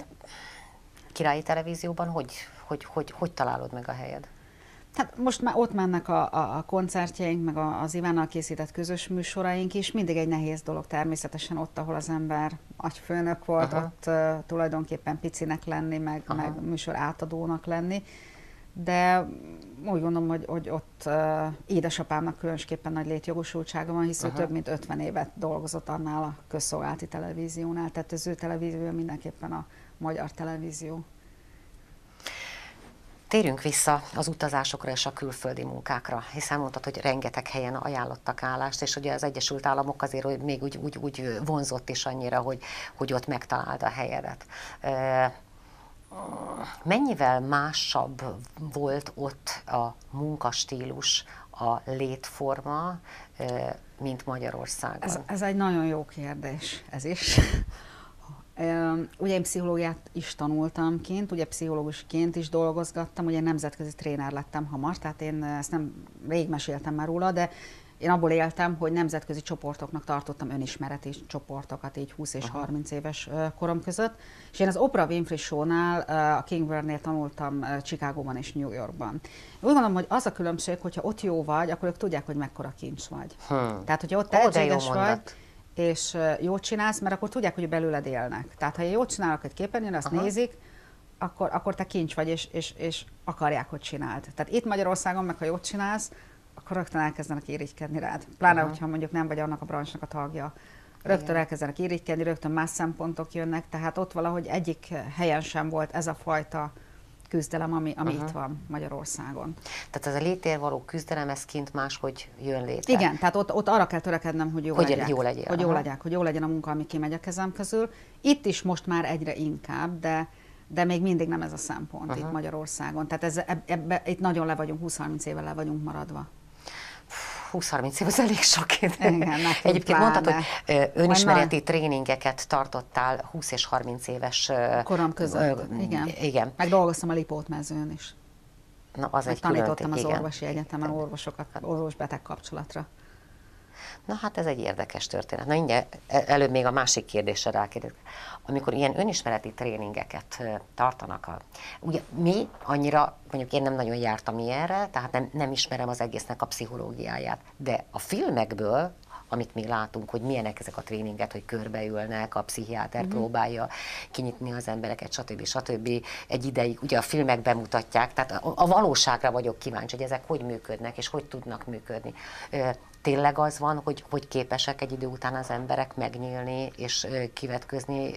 Királyi Televízióban hogy találod meg a helyed? Hát most már ott mennek a koncertjeink, meg az Ivánnal készített közös műsoraink is. Mindig egy nehéz dolog természetesen ott, ahol az ember agyfőnök volt, ott tulajdonképpen picinek lenni, meg műsor átadónak lenni. de úgy gondolom, hogy ott édesapámnak különösképpen nagy létjogosultsága van, hiszen több mint 50 évet dolgozott annál a közszolgálati televíziónál, tehát az ő televíziója mindenképpen a magyar televízió. Térjünk vissza az utazásokra és a külföldi munkákra, hiszen mondtad, hogy rengeteg helyen ajánlottak állást, és ugye az Egyesült Államok azért hogy még úgy vonzott is annyira, hogy ott megtalálta a helyedet. Mennyivel másabb volt ott a munkastílus, a létforma, mint Magyarországon? Ez egy nagyon jó kérdés, ez is. Ugye én pszichológiát is tanultam kint, ugye pszichológusként is dolgozgattam, ugye nemzetközi tréner lettem hamar, tehát én ezt nem rég meséltem már róla, de én abból éltem, hogy nemzetközi csoportoknak tartottam önismereti csoportokat, így 20 és 30 éves korom között. És én az Oprah Winfrey Show-nál, a King World-nél tanultam Chicagóban és New Yorkban. Úgy gondolom, hogy az a különbség, hogyha ott jó vagy, akkor ők tudják, hogy mekkora kincs vagy. Tehát, hogyha ott tehetséges vagy, és jót csinálsz, mert akkor tudják, hogy belőled élnek. Tehát, ha jót csinálok egy képernyőn, azt nézik, akkor te kincs vagy, és akarják, hogy csináld. Tehát itt Magyarországon, meg ha jót csinálsz, akkor rögtön elkezdenek irigykedni rád. Pláne, hogyha mondjuk nem vagy annak a branchnak a tagja. Rögtön elkezdenek irigykedni, rögtön más szempontok jönnek, tehát ott valahogy egyik helyen sem volt ez a fajta küzdelem, ami itt van Magyarországon. Tehát ez a létért való küzdelem, ez kint máshogy jön létre. Igen, tehát ott arra kell törekednem, hogy jó legyek. Hogy jó legyen a munka, ami kimegy a kezem közül. Itt is most már egyre inkább, de még mindig nem ez a szempont itt Magyarországon. Tehát itt nagyon le vagyunk, 20-30 éve le vagyunk maradva. 20-30 év az elég sok idő. Igen, egyébként mondtad, hogy önismereti tréningeket tartottál 20 és 30 éves korom között. Igen. Meg dolgoztam a Lipót-mezőn is. Na, az egy tanítottam az orvosi egyetemen orvosokat, orvos-beteg kapcsolatra. Na hát ez egy érdekes történet. Na mindjárt előbb még a másik kérdésre rákérdezek. Amikor ilyen önismereti tréningeket tartanak, ugye mi annyira, mondjuk én nem nagyon jártam ilyenre, tehát nem ismerem az egésznek a pszichológiáját, de a filmekből, amit mi látunk, hogy milyenek ezek a tréningek, hogy körbeülnek, a pszichiáter próbálja kinyitni az embereket, stb. Egy ideig, ugye a filmek bemutatják, tehát a valóságra vagyok kíváncsi, hogy ezek hogy működnek, és hogy tudnak működni. Tényleg az van, hogy képesek egy idő után az emberek megnyílni és kivetközni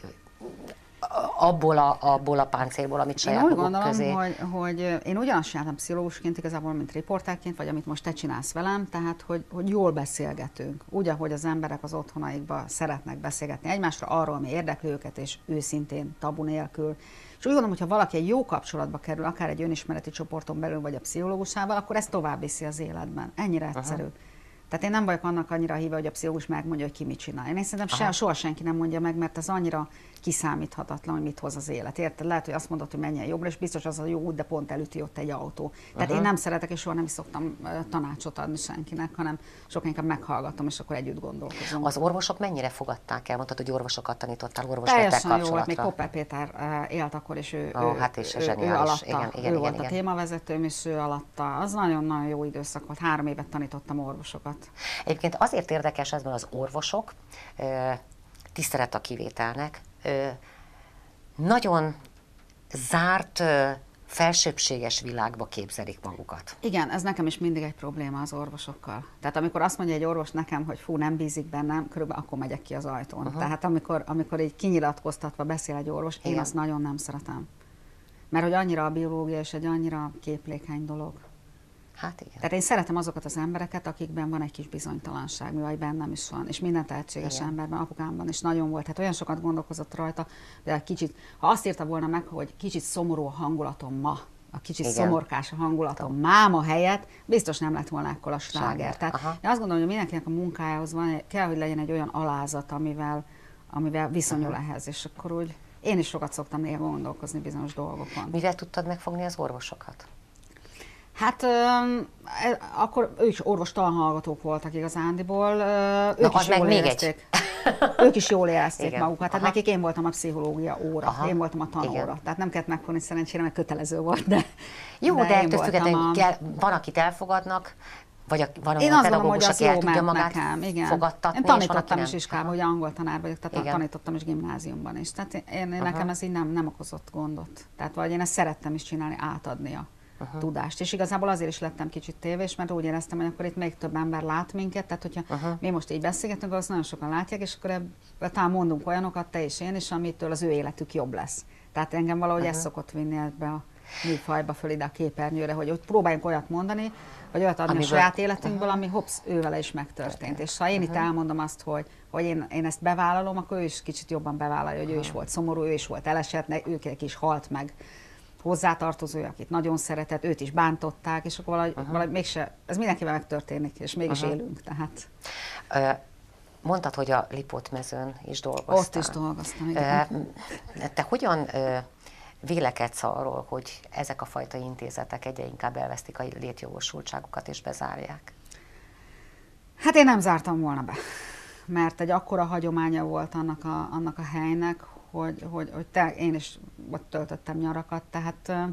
abból a páncélból, amit saját maguk közé. Én úgy gondolom, hogy én ugyanazt csináltam pszichológusként igazából, mint riportárként, vagy amit most te csinálsz velem, tehát hogy jól beszélgetünk. Úgy, ahogy az emberek az otthonaikban szeretnek beszélgetni egymásra arról, ami érdekli őket, és őszintén, tabu nélkül. És úgy gondolom, hogy ha valaki egy jó kapcsolatba kerül, akár egy önismereti csoporton belül, vagy a pszichológusával, akkor ezt tovább viszi az életben. Ennyire egyszerű. Tehát én nem vagyok annak annyira híve, hogy a pszichológus megmondja, hogy ki mit csinál. Én szerintem soha senki nem mondja meg, mert ez annyira kiszámíthatatlan, hogy mit hoz az élet. Érted? Lehet, hogy azt mondod, hogy menjen jobbra, és biztos az a jó út, de pont elüti ott egy autó. Tehát én nem szeretek, és soha nem is szoktam tanácsot adni senkinek, hanem sokkal inkább meghallgatom, és akkor együtt gondolkozunk. Az orvosok mennyire fogadták el? Mondtad, hogy orvosokat tanítottál, orvos-beteg kapcsolatra. Jó, még Koppel Péter élt akkor, és ő volt a témavezetőm, és ő alatta. Az nagyon-nagyon jó időszak volt. 3 évet tanítottam orvosokat. Egyébként azért érdekes ez, mert az orvosok, tisztelet a kivételnek, nagyon zárt, felsőbbséges világba képzelik magukat. Igen, ez nekem is mindig egy probléma az orvosokkal. Tehát amikor azt mondja egy orvos nekem, hogy fú, nem bízik bennem, körülbelül akkor megyek ki az ajtón. Tehát amikor így kinyilatkoztatva beszél egy orvos, én azt nagyon nem szeretem. Mert hogy annyira a biológia és egy annyira képlékeny dolog. Hát igen. Tehát én szeretem azokat az embereket, akikben van egy kis bizonytalanság, vagy bennem is van, és minden tehetséges emberben, apukámban is nagyon volt. Hát olyan sokat gondolkozott rajta, de egy kicsit, ha azt írta volna meg, hogy kicsit szomorú a hangulatom ma, a kicsit szomorkás a hangulatom máma helyett, biztos nem lett volna ekkora sláger. Tehát én azt gondolom, hogy mindenkinek a munkájához kell, hogy legyen egy olyan alázat, amivel viszonyul ehhez, és akkor úgy én is sokat szoktam néha gondolkozni bizonyos dolgokon. Mivel tudtad megfogni az orvosokat? Hát akkor ők is orvostanhallgatók voltak igazándiból, ők is jól érezték. Ők is jól érezték magukat. Tehát nekik én voltam a pszichológia óra, én voltam a tanóra. Tehát nem kellett megfogni szerencsére, mert kötelező volt, de jó, de ettől függetlenül van, akit elfogadnak, vagy van olyan pedagógus, aki el tudja magát fogadtatni. Én tanítottam is iskolában, hogy angol tanár vagyok, tehát tanítottam is gimnáziumban is. Tehát nekem ez így nem okozott gondot. Tehát vagy én ezt szerettem is csinálni, átadni tudást. És igazából azért is lettem kicsit tévés, mert úgy éreztem, hogy akkor itt még több ember lát minket, tehát hogyha mi most így beszélgetünk, azt nagyon sokan látják, és akkor talán mondunk olyanokat, te és én is, amitől az ő életük jobb lesz. Tehát engem valahogy ez szokott vinni ebbe a műfajba föl ide a képernyőre, hogy próbáljunk olyat mondani, vagy olyat adni a saját életünkből, ami hopsz, ővele is megtörtént. És ha én itt elmondom azt, hogy én ezt bevállalom, akkor ő is kicsit jobban bevállalja, hogy ő is volt szomorú, ő is volt elesett, ők is halt meg hozzátartozója, akit nagyon szeretett, őt is bántották, és akkor valahogy mégse, ez mindenkivel megtörténik, és mégis élünk, tehát. Mondtad, hogy a Lipót-mezőn is dolgoztál. Ott is dolgoztam, igen. Te hogyan vélekedsz arról, hogy ezek a fajta intézetek egyre inkább elvesztik a létjogosultságukat és bezárják? Hát én nem zártam volna be, mert egy akkora hagyománya volt annak a helynek, hogy én is ott töltöttem nyarakat, tehát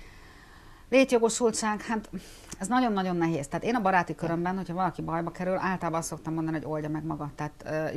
létjogosultság, hát ez nagyon-nagyon nehéz. Tehát én a baráti körömben, hogyha valaki bajba kerül, általában azt szoktam mondani, hogy oldja meg magad. Tehát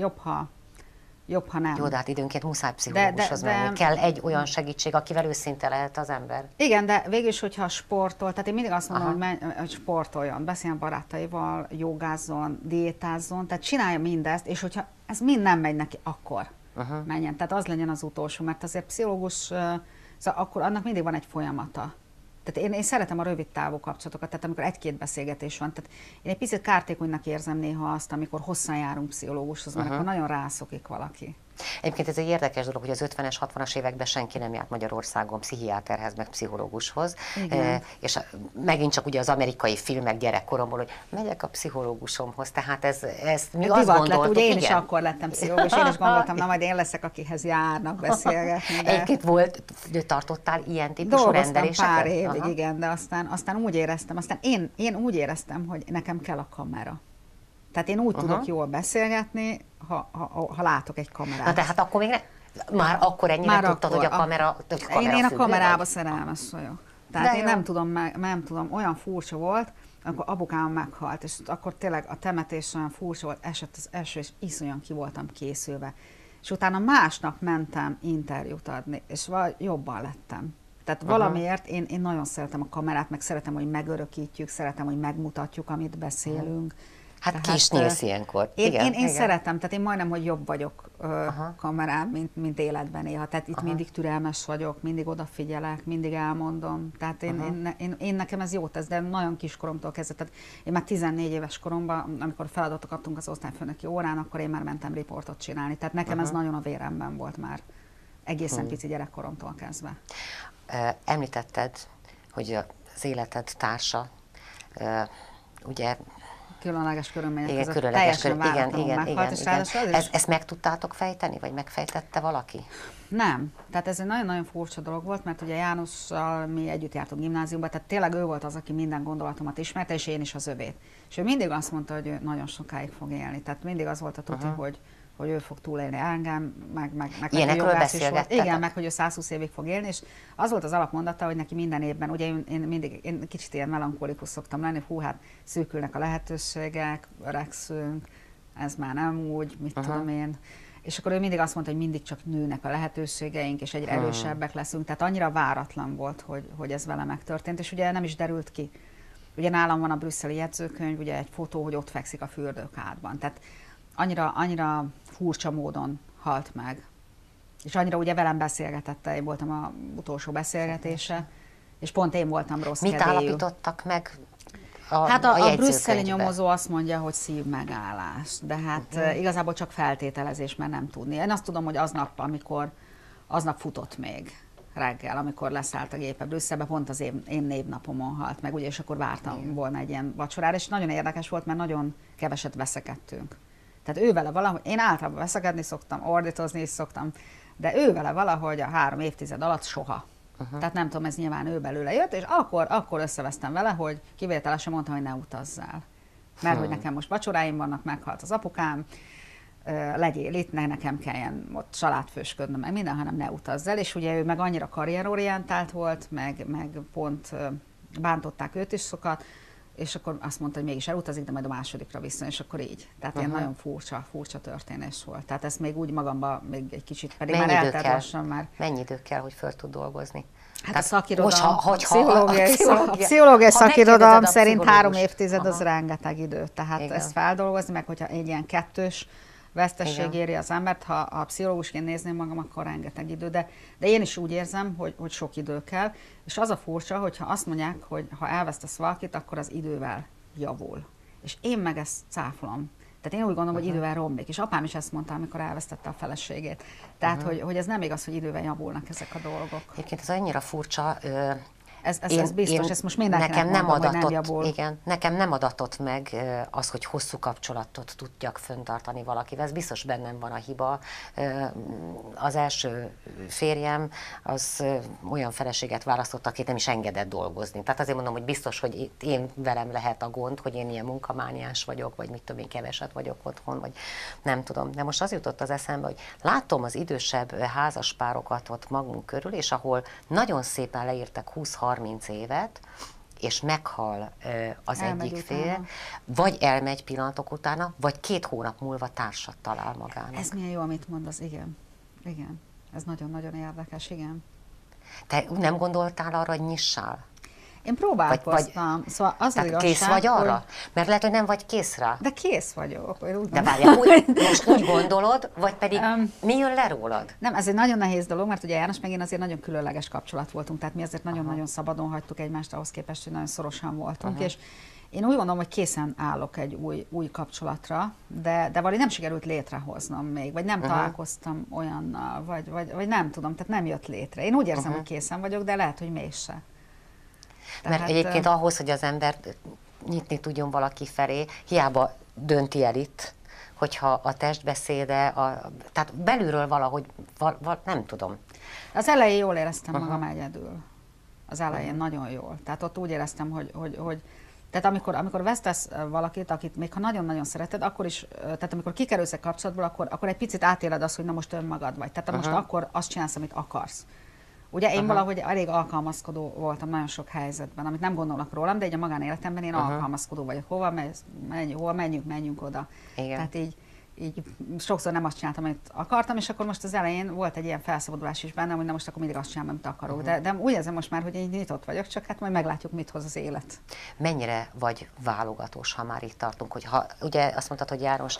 jobb, ha nem. Jó, de hát időnként muszáj pszichológushoz menni. Kell egy olyan segítség, akivel őszinte lehet az ember. Igen, de végül is, hogyha sportol, tehát én mindig azt mondom, hogy sportoljon, beszéljen barátaival, jogázzon, diétázzon, tehát csinálja mindezt, és hogyha ez mind nem megy neki, akkor menjen. Tehát az legyen az utolsó, mert azért pszichológus, szóval akkor annak mindig van egy folyamata. Tehát én szeretem a rövid távú kapcsolatokat, tehát amikor egy-két beszélgetés van. Tehát én egy picit kártékonynak érzem néha azt, amikor hosszan járunk pszichológushoz, mert akkor nagyon rászokik valaki. Egyébként ez egy érdekes dolog, hogy az 50-es, 60-as években senki nem járt Magyarországon pszichiáterhez, meg pszichológushoz. És megint csak ugye az amerikai filmek gyerekkoromból, hogy megyek a pszichológusomhoz, tehát ez mi azt gondoltuk, ugye én is akkor lettem pszichológus, én is gondoltam, na majd én leszek, akihez járnak beszélgetni. Egyébként tartottál ilyen típusú rendeléseket? Pár évig, igen, de aztán úgy éreztem, én úgy éreztem, hogy nekem kell a kamera. Tehát én úgy tudok jól beszélgetni, ha látok egy kamerát. Na tehát akkor még már akkor ennyire tudtad, hogy a kamera én a kamerába szerelmes vagyok. Tehát én nem tudom, olyan furcsa volt, amikor apukám meghalt, és akkor tényleg a temetés olyan furcsa volt, esett az eső, és iszonyan ki voltam készülve. És utána másnap mentem interjút adni, és jobban lettem. Tehát valamiért én nagyon szeretem a kamerát, meg szeretem, hogy megörökítjük, szeretem, hogy megmutatjuk, amit beszélünk. Hát ki is néz ilyenkor. Én szeretem, tehát én majdnem, hogy jobb vagyok kamerán, mint életben néha. Tehát itt mindig türelmes vagyok, mindig odafigyelek, mindig elmondom. Tehát én nekem ez jó tesz, de nagyon kiskoromtól kezdve. Tehát én már 14 éves koromban, amikor feladatot kaptunk az osztályfőnöki órán, akkor én már mentem riportot csinálni. Tehát nekem ez nagyon a véremben volt már egészen pici gyerekkoromtól kezdve. Említetted, hogy az életed társa, ugye különleges körülmények között teljesen váratlanul meghalt, és ráadásul ezt meg tudtátok fejteni, vagy megfejtette valaki? Nem. Tehát ez egy nagyon-nagyon furcsa dolog volt, mert ugye Jánossal mi együtt jártunk gimnáziumba, tehát tényleg ő volt az, aki minden gondolatomat ismerte, és én is az övét. És ő mindig azt mondta, hogy ő nagyon sokáig fog élni. Tehát mindig az volt a tuti, hogy ő fog túlélni engem, meg ilyenekről beszélgettetek? Igen, meg hogy ő 120 évig fog élni, és az volt az alapmondata, hogy neki minden évben, ugye én kicsit ilyen melankolikus szoktam lenni, hát szűkülnek a lehetőségek, öregszünk, ez már nem úgy, mit tudom én. És akkor ő mindig azt mondta, hogy mindig csak nőnek a lehetőségeink, és egyre erősebbek leszünk. Tehát annyira váratlan volt, hogy ez vele megtörtént, és ugye nem is derült ki. Ugye nálam van a brüsszeli jegyzőkönyv, ugye egy fotó, hogy ott fekszik a fürdőkádban. Tehát annyira furcsa módon halt meg. És annyira ugye velem beszélgetett, én voltam az utolsó beszélgetése, és pont én voltam rossz kedélyű. Mit állapítottak meg a brüsszeli nyomozó azt mondja, hogy szívmegállás, de hát igazából csak feltételezés, mert nem tudni. Én azt tudom, hogy aznap futott még reggel, amikor leszállt a gépe Brüsszelbe, pont az én névnapomon halt meg, ugye, és akkor vártam volna egy ilyen vacsorára, és nagyon érdekes volt, mert nagyon keveset veszekedtünk. Tehát ő vele valahogy, én általában veszekedni szoktam, ordítozni is szoktam, de ő vele valahogy a 3 évtized alatt soha. Tehát nem tudom, ez nyilván ő belőle jött, és akkor összevesztem vele, hogy kivételesen mondta, hogy ne utazzál. Mert hogy nekem most vacsoráim vannak, meghalt az apukám, legyél itt, nekem kelljen ott salátfősködnöm, meg minden, hanem ne utazzál. És ugye ő meg annyira karrierorientált volt, meg pont bántották őt is sokat, és akkor azt mondta, hogy mégis elutazik, de majd a másodikra vissza, és akkor így. Tehát ilyen nagyon furcsa történés volt. Tehát ezt még úgy magamban még egy kicsit, pedig Mennyi már idő eltelt kell? lassan már. Mennyi idő kell, hogy föl tud dolgozni? Hát a szakirodalom, a a pszichológiai ha szakirodalom megkérdezed a szerint 3 pszichológust. évtized az Aha. rengeteg idő. Tehát Igen. ezt feldolgozni, meg hogyha egy ilyen kettős vesztesség Igen. éri az embert, ha a pszichológusként nézném magam, akkor rengeteg idő. De én is úgy érzem, hogy sok idő kell. És az a furcsa, hogyha azt mondják, hogy ha elvesztesz valakit, akkor az idővel javul. És én meg ezt cáfolom. Tehát én úgy gondolom, hogy idővel romlik. És apám is ezt mondta, amikor elvesztette a feleségét. Tehát, hogy ez nem igaz, hogy idővel javulnak ezek a dolgok. Egyébként ez annyira furcsa. Ez biztos, ezt most mindenkinek nekem nem mondom, hogy nem adatott, javul. igen, nekem nem adatott meg az, hogy hosszú kapcsolatot tudjak fenntartani valakivel. Ez biztos bennem van a hiba. Az első férjem az olyan feleséget választott, akit nem is engedett dolgozni. Tehát azért mondom, hogy biztos, hogy itt én velem lehet a gond, hogy én ilyen munkamániás vagyok, vagy mit tudom én, keveset vagyok otthon, vagy nem tudom. De most az jutott az eszembe, hogy látom az idősebb házaspárokat ott magunk körül, és ahol nagyon szépen leírtak 20-30 évet, és meghal az Elmegy egyik fél, utána. vagy elmegy pillanatok utána, vagy 2 hónap múlva társat talál magának. Ez milyen jó, amit mondasz, igen. Igen. Ez nagyon-nagyon érdekes, igen. Te nem gondoltál arra, hogy nyissál? Én próbálkoztam. Szóval az Tehát igazság, kész vagy arra? hogy... Mert lehet, hogy nem vagy kész rá. De kész vagyok. Én úgy De gondolom. várjál, most úgy gondolod, vagy pedig mi jön le rólad? Nem, ez egy nagyon nehéz dolog, mert ugye János meg én azért nagyon különleges kapcsolat voltunk, tehát mi azért nagyon-nagyon szabadon hagytuk egymást ahhoz képest, hogy nagyon szorosan voltunk, és én úgy gondolom, hogy készen állok egy új kapcsolatra, de valahogy nem sikerült létrehoznom még, vagy nem találkoztam olyannal, vagy nem tudom, tehát nem jött létre. Én úgy érzem, hogy készen vagyok, de lehet, hogy mégse. Mert egyébként ahhoz, hogy az ember nyitni tudjon valaki felé, hiába dönti el itt, hogyha a testbeszéde, tehát belülről valahogy, nem tudom. Az elején jól éreztem magam egyedül. Az elején nagyon jól. Tehát ott úgy éreztem, hogy tehát amikor vesztesz valakit, akit még ha nagyon-nagyon szereted, akkor is, tehát amikor kikerülsz egy kapcsolatból, akkor egy picit átéled azt, hogy na most önmagad vagy. Tehát most akkor azt csinálsz, amit akarsz. Ugye én valahogy elég alkalmazkodó voltam nagyon sok helyzetben, amit nem gondolnak rólam, de így a magánéletemben én alkalmazkodó vagyok. Hova menjünk oda. Igen. Tehát így sokszor nem azt csináltam, amit akartam, és akkor most az elején volt egy ilyen felszabadulás is bennem, hogy na most akkor mindig azt csinálom, amit akarok. De úgy érzem most már, hogy én nyitott vagyok, csak hát majd meglátjuk, mit hoz az élet. Mennyire vagy válogatós, ha már itt tartunk, hogy ugye azt mondtad, hogy János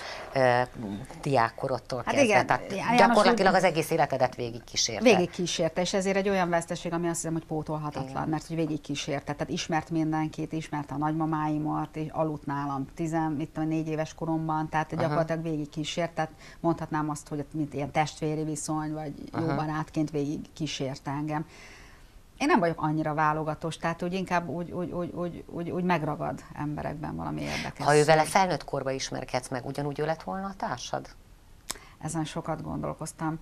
diákkorodtól kezdve, igen, tehát János gyakorlatilag az egész életedet végigkísérte. Végigkísérte, és ezért egy olyan veszteség, ami azt hiszem, hogy pótolhatatlan, mert hogy végigkísérte. Tehát ismert mindenkit, ismerte a nagymamáimat, és aludt nálam 14 éves koromban, tehát gyakorlatilag végigkísért, tehát mondhatnám azt, hogy mint ilyen testvéri viszony, vagy jó barátként végigkísérte engem. Én nem vagyok annyira válogatós, tehát úgy inkább úgy megragad emberekben valami érdekes. Ha ő vele felnőtt korba ismerkedsz meg, ugyanúgy ő lett volna a társad? Ezen sokat gondolkoztam.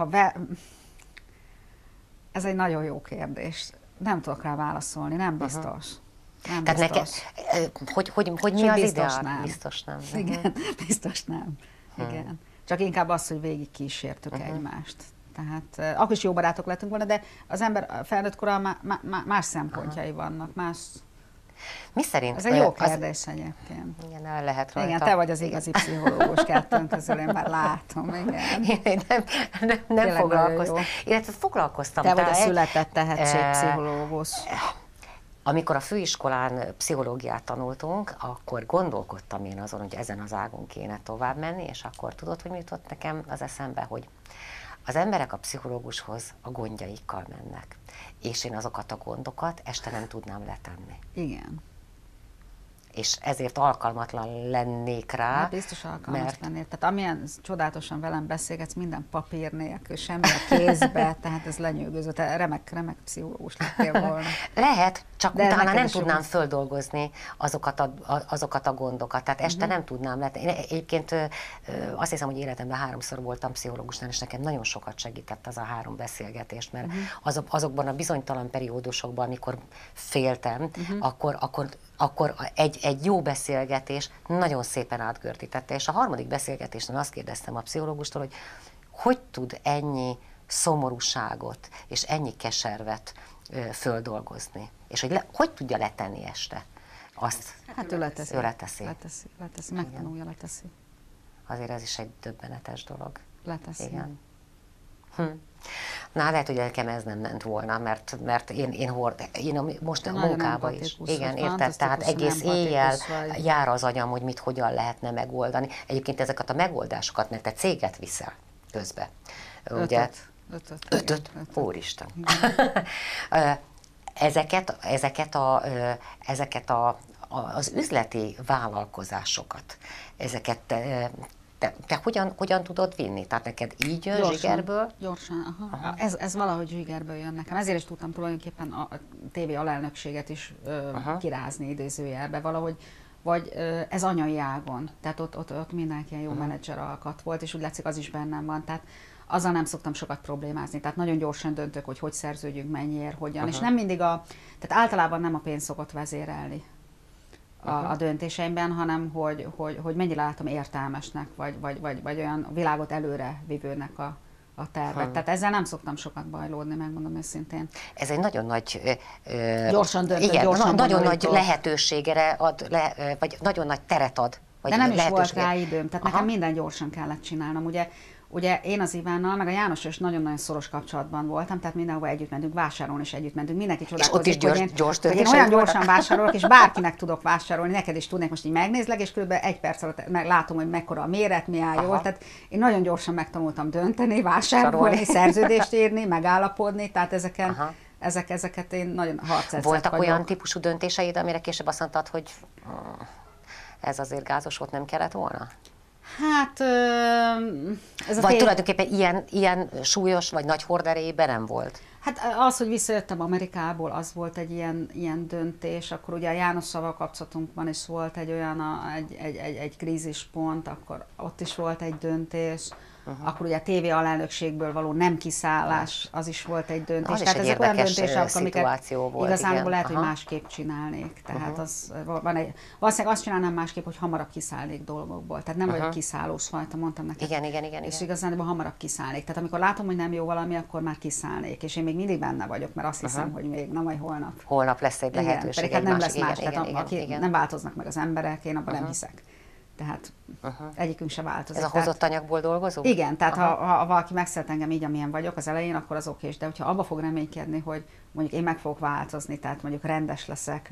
Ez egy nagyon jó kérdés. Nem tudok rá válaszolni, nem biztos. Nem Tehát biztos. hogy mi az biztos ideál? nem. Biztos nem. Igen, biztos nem. Igen. Csak inkább az, hogy végig kísértük egymást. Tehát akkor is jó barátok lettünk volna, de az ember felnőtt korán más szempontjai vannak, más... Mi szerint? Ez egy jó kérdés egyébként. Igen, el lehet rajta. Igen, te vagy az igazi pszichológus kettőnk közül, én már látom, igen. Én nem foglalkoztam. Illetve foglalkoztam. Te vagy a született tehetségpszichológus. Amikor a főiskolán pszichológiát tanultunk, akkor gondolkodtam én azon, hogy ezen az ágon kéne tovább menni, és akkor tudod, hogy mi jutott nekem az eszembe, hogy az emberek a pszichológushoz a gondjaikkal mennek, és én azokat a gondokat este nem tudnám letenni. Igen. És ezért alkalmatlan lennék rá. Hát biztos alkalmas lennél. Tehát amilyen csodálatosan velem beszélgetsz, minden papír nélkül, semmi a kézbe, tehát ez lenyűgöző. Te remek pszichológus lettél volna. Lehet, csak de utána nem tudnám földolgozni azokat a gondokat. Tehát este nem tudnám letenni. Én egyébként azt hiszem, hogy életemben 3-szor voltam pszichológusnál, és nekem nagyon sokat segített az a 3 beszélgetés, mert azokban a bizonytalan periódusokban, amikor féltem, akkor egy jó beszélgetés nagyon szépen átgördítette. És a 3. beszélgetésnél azt kérdeztem a pszichológustól, hogy tud ennyi szomorúságot és ennyi keservet földolgozni. És hogy tudja letenni este azt Hát ő leteszi. leteszi. Megtanulja, leteszi. Azért ez is egy döbbenetes dolog. Leteszi. Igen. Na, lehet, hogy nekem ez nem ment volna, mert én most a munkában is. Igen, érted? Tehát egész éjjel jár az agyam, hogy mit hogyan lehetne megoldani. Egyébként ezeket a megoldásokat, mert te céget viszel közbe. Ugye? Ötöt? Úristen. ezeket az üzleti vállalkozásokat, ezeket te hogyan tudod vinni? Tehát neked így jön zsigerből? Gyorsan, aha. Ez valahogy zsigerből jön nekem. Ezért is tudtam tulajdonképpen a TV alelnökséget is kirázni idézőjelbe valahogy. Vagy ez anyai ágon. Tehát ott mindenki ilyen jó menedzser alkat volt, és úgy látszik, az is bennem van. Tehát azzal nem szoktam sokat problémázni. Tehát nagyon gyorsan döntök, hogy szerződjünk, mennyiért, hogyan. És nem mindig tehát általában nem a pénz szokott vezérelni a döntéseimben, hanem hogy mennyire látom értelmesnek, vagy olyan világot előre vivőnek a tervet. Tehát ezzel nem szoktam sokat bajlódni, megmondom őszintén. Ez egy nagyon nagy, gyorsan döntő, igen, gyorsan nagyon nagy lehetőségre ad, vagy nagyon nagy teret ad. Vagy de nem is volt rá időm, tehát nekem minden gyorsan kellett csinálnom. Ugye én az Ivánnal, meg a Jánossal is nagyon-nagyon szoros kapcsolatban voltam, tehát mindenhol együtt mentünk, vásárolni is együtt mentünk, mindenki csodálkozik, hogy én olyan gyorsan vásárolok, és bárkinek tudok vásárolni, neked is tudnék, most így megnézlek, és kb. 1 perc alatt látom, hogy mekkora a méret, mi áll jól, tehát én nagyon gyorsan megtanultam dönteni, vásárolni, szerződést írni, megállapodni, tehát ezeket én nagyon harcedzett Voltak vagyok. olyan típusú döntéseid, amire később azt mondtad, hogy ez azért gázos volt, nem kellett volna? Hát, vagy tulajdonképpen ilyen súlyos, vagy nagy horderejében nem volt? Hát az, hogy visszajöttem Amerikából, az volt egy ilyen döntés, akkor ugye a Jánossal kapcsolatunkban is volt egy olyan, egy krízispont, akkor ott is volt egy döntés, akkor ugye a TV alelnökségből való nem kiszállás, az is volt egy döntés. Tehát ezek olyan döntések, amiket volt, igazából lehet, hogy másképp csinálnék. Tehát valószínűleg azt csinálnám másképp, hogy hamarabb kiszállnék dolgokból. Tehát nem vagyok kiszállós fajta, mondtam neked. Igen. És igazán hamarabb kiszállnék. Tehát amikor látom, hogy nem jó valami, akkor már kiszállnék. És én még mindig benne vagyok, mert azt hiszem, hogy még nem, vagy holnap. Holnap lesz egy lehetőség. Pedig hát nem lesz más, nem változnak meg az emberek, én abban nem hiszek. Tehát egyikünk se változik. Ez a hozott anyagból dolgozó? Igen, tehát ha valaki megszeret engem így, amilyen vagyok az elején, akkor az okés. De hogyha abba fog reménykedni, hogy mondjuk én meg fogok változni, tehát mondjuk rendes leszek,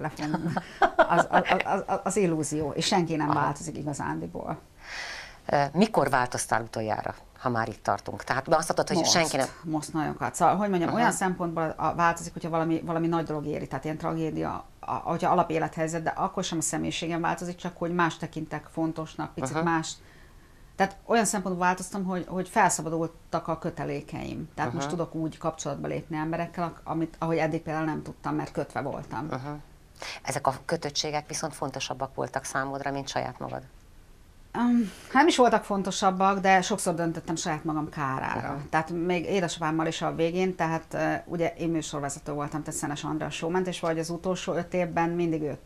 az illúzió, és senki nem változik igazándiból. Mikor változtál utoljára, ha már itt tartunk? Tehát azt mondtad, hogy senki nem... Most nagyon kat. Szóval, hogy mondjam, olyan szempontból változik, hogyha valami nagy dolog éri, tehát ilyen tragédia, hogyha alapélethelyzet, de akkor sem a személyiségem változik, csak hogy más tekintek fontosnak, picit más. Tehát olyan szempontból változtam, hogy felszabadultak a kötelékeim. Tehát most tudok úgy kapcsolatba lépni emberekkel, ahogy eddig például nem tudtam, mert kötve voltam. Ezek a kötöttségek viszont fontosabbak voltak számodra, mint saját magad? Nem is voltak fontosabbak, de sokszor döntöttem saját magam kárára. Tehát még édesapámmal is a végén, tehát ugye én műsorvezető voltam, tehát Szenes András showment, és vagy az utolsó 5 évben mindig őt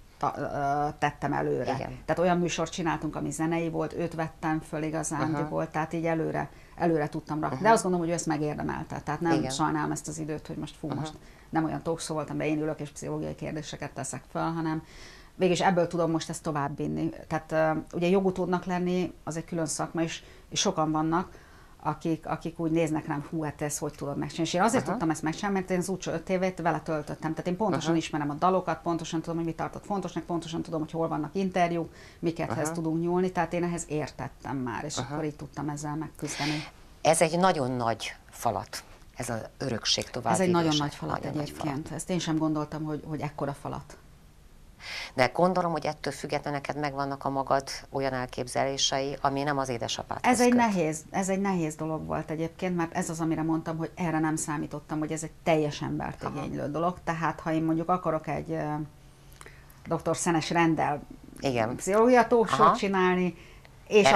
tettem előre. Igen. Tehát olyan műsort csináltunk, ami zenei volt, őt vettem föl igazándiból, tehát így előre tudtam rakni. De azt gondolom, hogy ő ezt megérdemelte. Tehát nem sajnálom ezt az időt, hogy most most nem olyan talkshow voltam, de én ülök és pszichológiai kérdéseket teszek fel, hanem végülis ebből tudom most ezt továbbvinni. Tehát ugye jogutódnak lenni, az egy külön szakma, és sokan vannak, akik úgy néznek rám, hú, hát ezt hogy tudod megcsinálni. És én azért tudtam ezt megcsinálni, mert én az utolsó 5 évet vele töltöttem. Tehát én pontosan ismerem a dalokat, pontosan tudom, hogy mi tartott fontosnak, pontosan tudom, hogy hol vannak interjúk, mikethez tudunk nyúlni, tehát én ehhez értettem már, és akkor így tudtam ezzel megküzdeni. Ez egy nagyon nagy falat, ez az örökség tovább. Ez egy nagyon nagy falat egyébként. Ezt én sem gondoltam, hogy ekkora falat. De gondolom, hogy ettől függetlenül neked megvannak a magad olyan elképzelései, ami nem az édesapádhoz köt. Ez egy nehéz dolog volt egyébként, mert ez az, amire mondtam, hogy erre nem számítottam, hogy ez egy teljes embert igénylő dolog. Tehát ha én mondjuk akarok egy Dr. Szenes Rendel pszichológia talkshow-t csinálni, és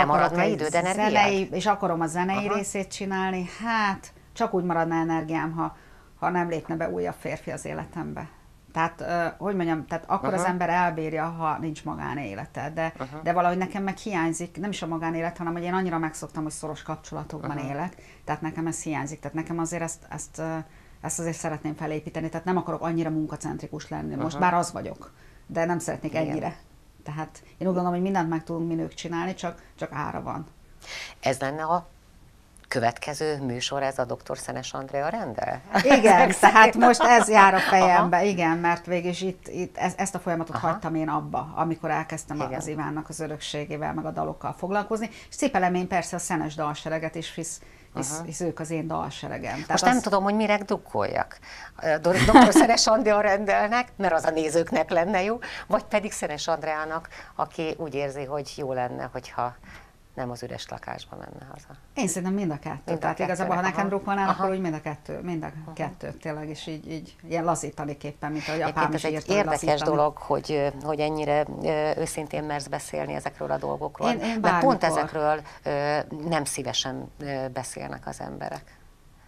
akarom a zenei részét csinálni, hát csak úgy maradna energiám, ha nem lépne be újabb férfi az életembe. Tehát, hogy mondjam, tehát akkor az ember elbírja, ha nincs magánélete, de valahogy nekem meg hiányzik, nem is a magánélet, hanem hogy én annyira megszoktam, hogy szoros kapcsolatokban élek, tehát nekem ez hiányzik, tehát nekem azért ezt azért szeretném felépíteni, tehát nem akarok annyira munkacentrikus lenni, most bár az vagyok. de nem szeretnék ennyire. Tehát én úgy gondolom, hogy mindent meg tudunk mi nők csinálni, csak ára van. Ez lenne a következő műsor, ez a Dr. Szenes Andrea rendel? Igen, tehát most ez jár a fejembe, igen, mert végülis itt ezt a folyamatot hagytam én abba, amikor elkezdtem az Ivánnak az örökségével, meg a dalokkal foglalkozni, és szépen én persze a Szenes dalsereget is, hisz ők az én dalseregem. Tehát most nem tudom, hogy mire drukkoljak. Dr. Szenes Andrea rendelnek, mert az a nézőknek lenne jó, vagy pedig Szenes Andreának, aki úgy érzi, hogy jó lenne, hogyha nem az üres lakásba menne haza. Én szerintem mind a kettő. Tehát igazából, ha nekem drukkolnál, akkor úgy mind a kettő tényleg, és így ilyen lazítaniképpen, mint ahogy apám is írta, hogy érdekes dolog, hogy ennyire őszintén mersz beszélni ezekről a dolgokról. Mert pont ezekről nem szívesen beszélnek az emberek.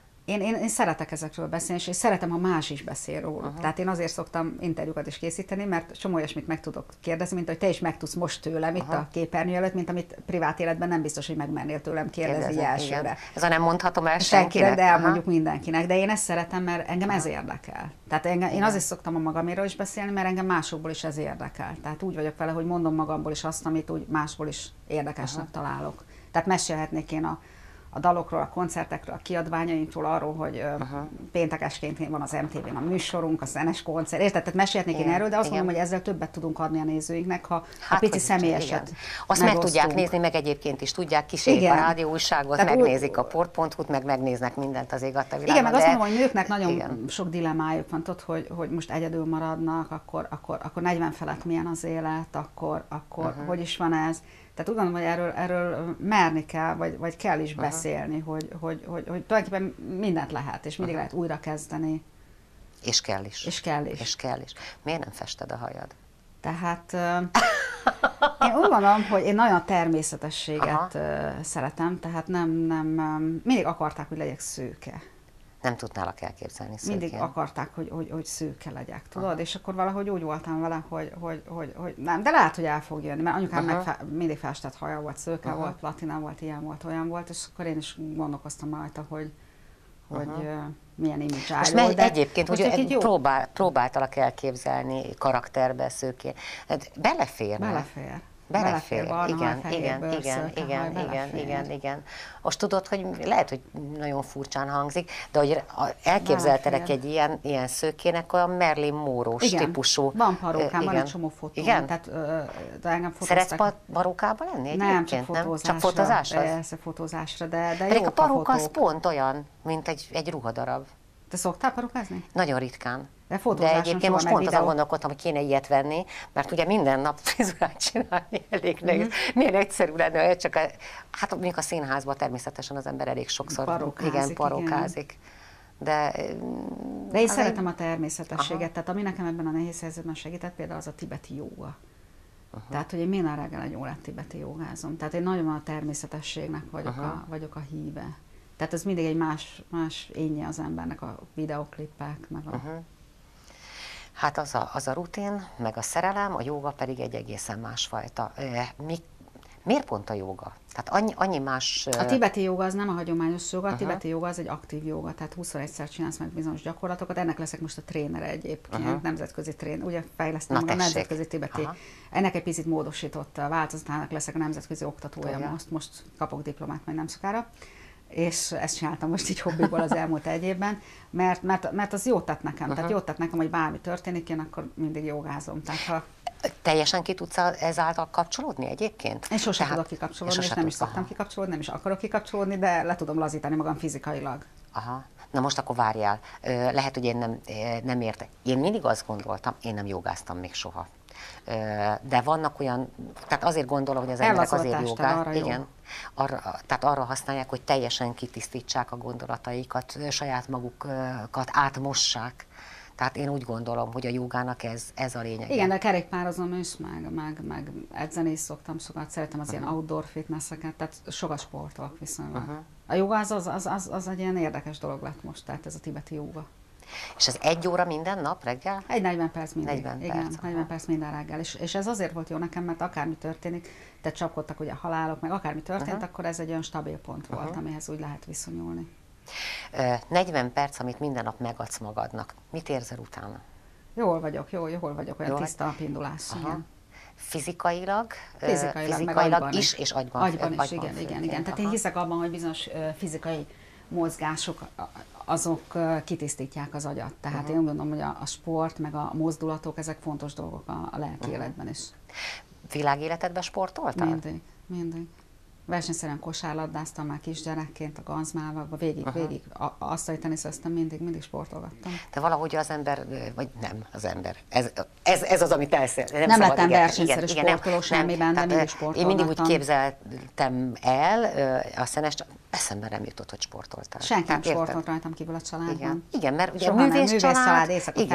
Én szeretek ezekről beszélni, és szeretem, ha más is beszél róla. Tehát én azért szoktam interjúkat is készíteni, mert csomó olyasmit meg tudok kérdezni, mint hogy te is megtudsz most tőlem itt a képernyő előtt, mint amit privát életben nem biztos, hogy megmernél tőlem kérdezni elsőre. Igen. Ez a nem mondhatom el senkinek, de elmondjuk mindenkinek. De én ezt szeretem, mert engem ez érdekel. Tehát én azért szoktam a magaméről is beszélni, mert engem másokból is ez érdekel. Tehát úgy vagyok vele, hogy mondom magamból is azt, amit úgy másból is érdekesnek találok. Tehát mesélhetnék én a dalokról, a koncertekről, a kiadványaimtól, arról, hogy péntek esténként van az MTV-n a műsorunk, a Szenes koncert, érted? Tehát mesélhetnék én erről, de azt mondom, hogy ezzel többet tudunk adni a nézőinknek, ha pici személyeset azt meg tudják nézni, meg egyébként is tudják, kísérik a rádióújságot, megnézik a port.hu-t, meg megnéznek mindent az ég adta világon. Igen, meg azt mondom, hogy nőknek nagyon sok dilemmájuk van, tudod, hogy most egyedül maradnak, akkor 40 felett milyen az élet, akkor hogy is van ez. Tehát úgy gondolom, hogy erről merni kell, vagy kell is beszélni, hogy tulajdonképpen mindent lehet, és mindig lehet újra kezdeni. És kell is. És kell is. És kell is. Miért nem fested a hajad? Tehát én úgy gondolom, hogy én nagyon a természetességet szeretem, tehát nem mindig akarták, hogy legyek szőke. Nem tudnálak elképzelni szőkén. Mindig akarták, hogy szőke legyek, tudod? És akkor valahogy úgy voltam vele, hogy nem, de lehet, hogy el fog jönni, mert anyukám mindig festett haja volt, szőke volt, platina volt, ilyen volt, olyan volt, és akkor én is gondolkoztam rajta, hogy milyen image álló. Most egyébként, hogy próbáltalak elképzelni karakterbe szőkén. Belefér. Belefér. Igen. Most tudod, hogy lehet, hogy nagyon furcsán hangzik, de hogy elképzeltelek egy ilyen szőkének olyan Marilyn Monroe-s típusú. Van parókám, van egy csomó fotó. Igen? Tehát, de engem szeretsz parókában lenni egyébként? Nem, csak fotózásra. Persze fotózásra, de pedig a paróka az pont olyan, mint egy ruhadarab. Te szoktál parókázni? Nagyon ritkán. De egyébként most pont azon gondolkodtam, hogy kéne ilyet venni, mert ugye minden nap frizurát csinálni elég nehéz. Milyen egyszerű lenne, csak hát mondjuk a színházban természetesen az ember elég sokszor parókázik. De én szeretem a természetességet, tehát ami nekem ebben a nehéz helyzetben segített, például az a tibeti jóga. Tehát, hogy én minden reggel egy órát tibeti jogázom. Tehát én nagyon a természetességnek vagyok a híve. Tehát ez mindig egy más énje az embernek, a videóklippek, meg a... Hát az a rutin, meg a szerelem, a jóga pedig egy egészen másfajta. Miért pont a jóga? Tehát annyi más... A tibeti jóga az nem a hagyományos jóga, a tibeti jóga az egy aktív jóga, tehát 21-szer csinálsz meg bizonyos gyakorlatokat. Ennek leszek most a trénere egyébként, nemzetközi tréner, ugye fejlesztem a nemzetközi tibeti. Ennek egy picit módosított változatának leszek a nemzetközi oktatója, most kapok diplomát majd nem sokára. És ezt csináltam most így hobbiból az elmúlt egy évben, mert az jót tett nekem. Tehát jót tett nekem, hogy bármi történik, én akkor mindig jogázom. Tehát, teljesen ki tudsz ezáltal kapcsolódni egyébként? Én sosem tudok kikapcsolódni, és nem is szoktam kikapcsolódni, nem is akarok kikapcsolódni, de le tudom lazítani magam fizikailag. Na most akkor várjál. Lehet, hogy én nem értek. Én mindig azt gondoltam, én nem jogáztam még soha. De vannak olyan, tehát azért gondolom, hogy az emberek azért jogát, tehát arra használják, hogy teljesen kitisztítsák a gondolataikat, saját magukat átmossák. Tehát én úgy gondolom, hogy a jogának ez a lényeg. Igen, de kerékpározom is, meg edzeni is szoktam sokat, szeretem az ilyen outdoor fitnesseket, tehát sokat sportolok viszonylag. A joga az egy ilyen érdekes dolog lett most, tehát ez a tibeti joga. És ez 1 óra minden nap reggel? Egy 40 perc mindig. 40 perc minden reggel. És ez azért volt jó nekem, mert akármi történik, te csapkodtak ugye a halálok, meg akármi történt, akkor ez egy olyan stabil pont volt, amihez úgy lehet viszonyulni. 40 perc, amit minden nap megadsz magadnak. Mit érzel utána? Jól vagyok, olyan tiszta a indulás. Fizikailag is, és agyban is, igen. Tehát én hiszek abban, hogy bizonyos fizikai mozgások, azok kitisztítják az agyat. Tehát én gondolom, hogy a sport, meg a mozdulatok, ezek fontos dolgok a lelki életben is. Világéletedben sportoltál? Mindig. Versenyszerűen kosárlabdáztam már kisgyerekként, a Ganzmálvakban, végig asztali teniszeztem, mindig sportolgattam. De valahogy az ember, vagy nem az ember, ez az, amit elszél. Nem lettem versenyszerű sportoló semmiben, de mindig sportolgattam. Én mindig úgy képzeltem el, a szenes, eszembe nem jutott, hogy sportoltál. Senki nem sportolt rajtam kívül a családban. Igen, mert ugye művész család,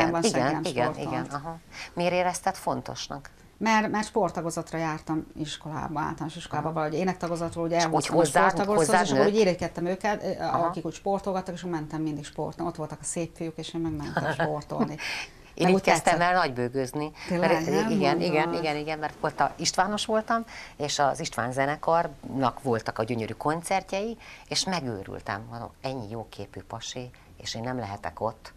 igen. Miért érezted fontosnak? Mert sporttagozatra jártam iskolába, általános iskolába, valahogy énektagozatról, ugye elhoztam a sporttagozathoz, és akkor úgy érekedtem őket, akik úgy sportolgattak, és úgy mentem mindig sportolni. Ott voltak a szép fiúk, és én meg mentem sportolni. Én úgy kezdtem el nagybőgőzni. Igen, mert Istvános voltam, és az István zenekarnak voltak a gyönyörű koncertjei, és megőrültem, mondom, ennyi jóképű pasi, és én nem lehetek ott.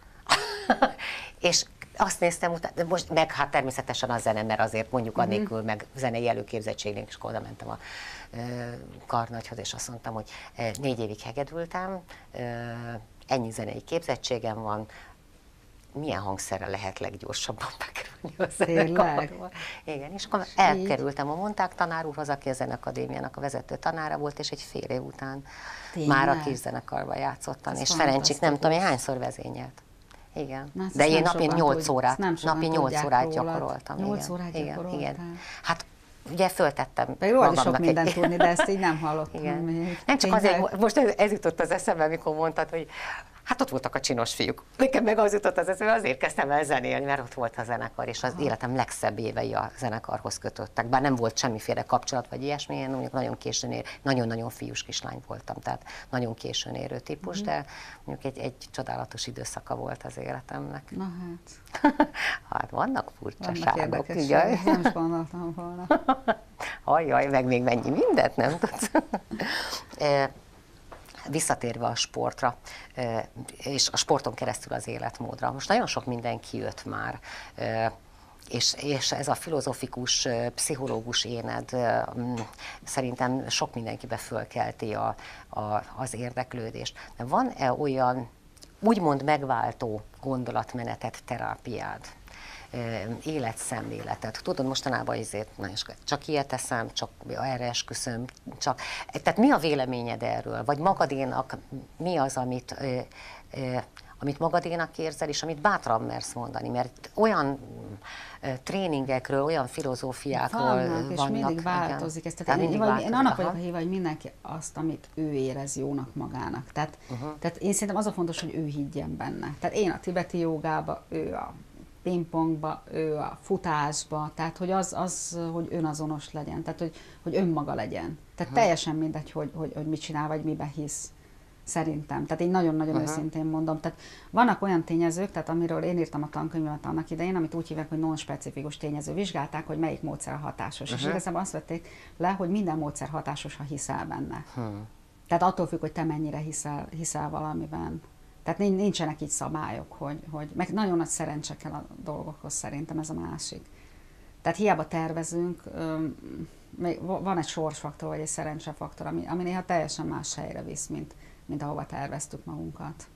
És azt néztem utána, most meg hát természetesen a zene, mert azért mondjuk annélkül meg zenei előképzettségnek, és oda mentem a karnagyhoz, és azt mondtam, hogy 4 évig hegedültem, ennyi zenei képzettségem van, milyen hangszerrel lehet leggyorsabban bekerülni a zenekarba. Igen, és akkor elkerültem a Monták tanár úrhoz, aki a Zeneakadémiának a vezető tanára volt, és egy fél év után már a kiszenekarban játszottam, és Ferencsik nem tudom, hányszor vezényelt. Igen. De én napi 8 órát gyakoroltam. 8 órát gyakoroltál? Igen. Hát ugye föltettem magamnak sok mindent tudni, de ezt így nem hallottam. Igen. Nem csak azért, most ez jutott az eszembe, amikor mondtad, hogy hát ott voltak a csinos fiúk. Nekem meg az jutott az eszembe, azért kezdtem el zenélni, mert ott volt a zenekar, és az életem legszebb évei a zenekarhoz kötöttek. Bár nem volt semmiféle kapcsolat, vagy ilyesmi, én mondjuk nagyon későn érő, nagyon-nagyon fiús kislány voltam, tehát nagyon későn érő típus, de mondjuk egy csodálatos időszaka volt az életemnek. Na hát. Hát vannak furcsaságok, ugye? Nem is gondoltam volna. Ajjaj, meg még mennyi mindent nem tudsz. Visszatérve a sportra, és a sporton keresztül az életmódra. Most nagyon sok minden kijött már, és ez a filozofikus, pszichológus éned szerintem sok mindenkibe fölkelti az érdeklődést. De van-e olyan úgymond megváltó gondolatmenetet, terápiád, életszemléletet? Tudod, mostanában azért csak ilyet eszem, csak erre esküszöm, csak... Tehát mi a véleményed erről? Vagy magadénak mi az, amit magadénak érzel, és amit bátran mersz mondani? Mert olyan tréningekről, olyan filozófiákról vannak. És mindig változik ez. Én annak vagyok a híva, hogy mindenki azt, amit ő érez jónak magának. Tehát én szerintem az a fontos, hogy ő higgyen benne. Tehát én a tibeti jogába, ő a pingpongba, ő a futásba, tehát hogy hogy önazonos legyen, tehát hogy önmaga legyen. Tehát teljesen mindegy, hogy mit csinál, vagy miben hisz, szerintem. Tehát én nagyon-nagyon őszintén mondom. Tehát vannak olyan tényezők, tehát amiről én írtam a tankönyvemet annak idején, amit úgy hívják, hogy non-specifikus tényező. Vizsgálták, hogy melyik módszer hatásos. És igazából azt vették le, hogy minden módszer hatásos, ha hiszel benne. Tehát attól függ, hogy te mennyire hiszel valamiben. Tehát nincsenek így szabályok, hogy meg nagyon nagy szerencse kell a dolgokhoz, szerintem ez a másik. Tehát hiába tervezünk, van egy sorsfaktor, vagy egy szerencsefaktor, ami néha teljesen más helyre visz, mint ahova terveztük magunkat.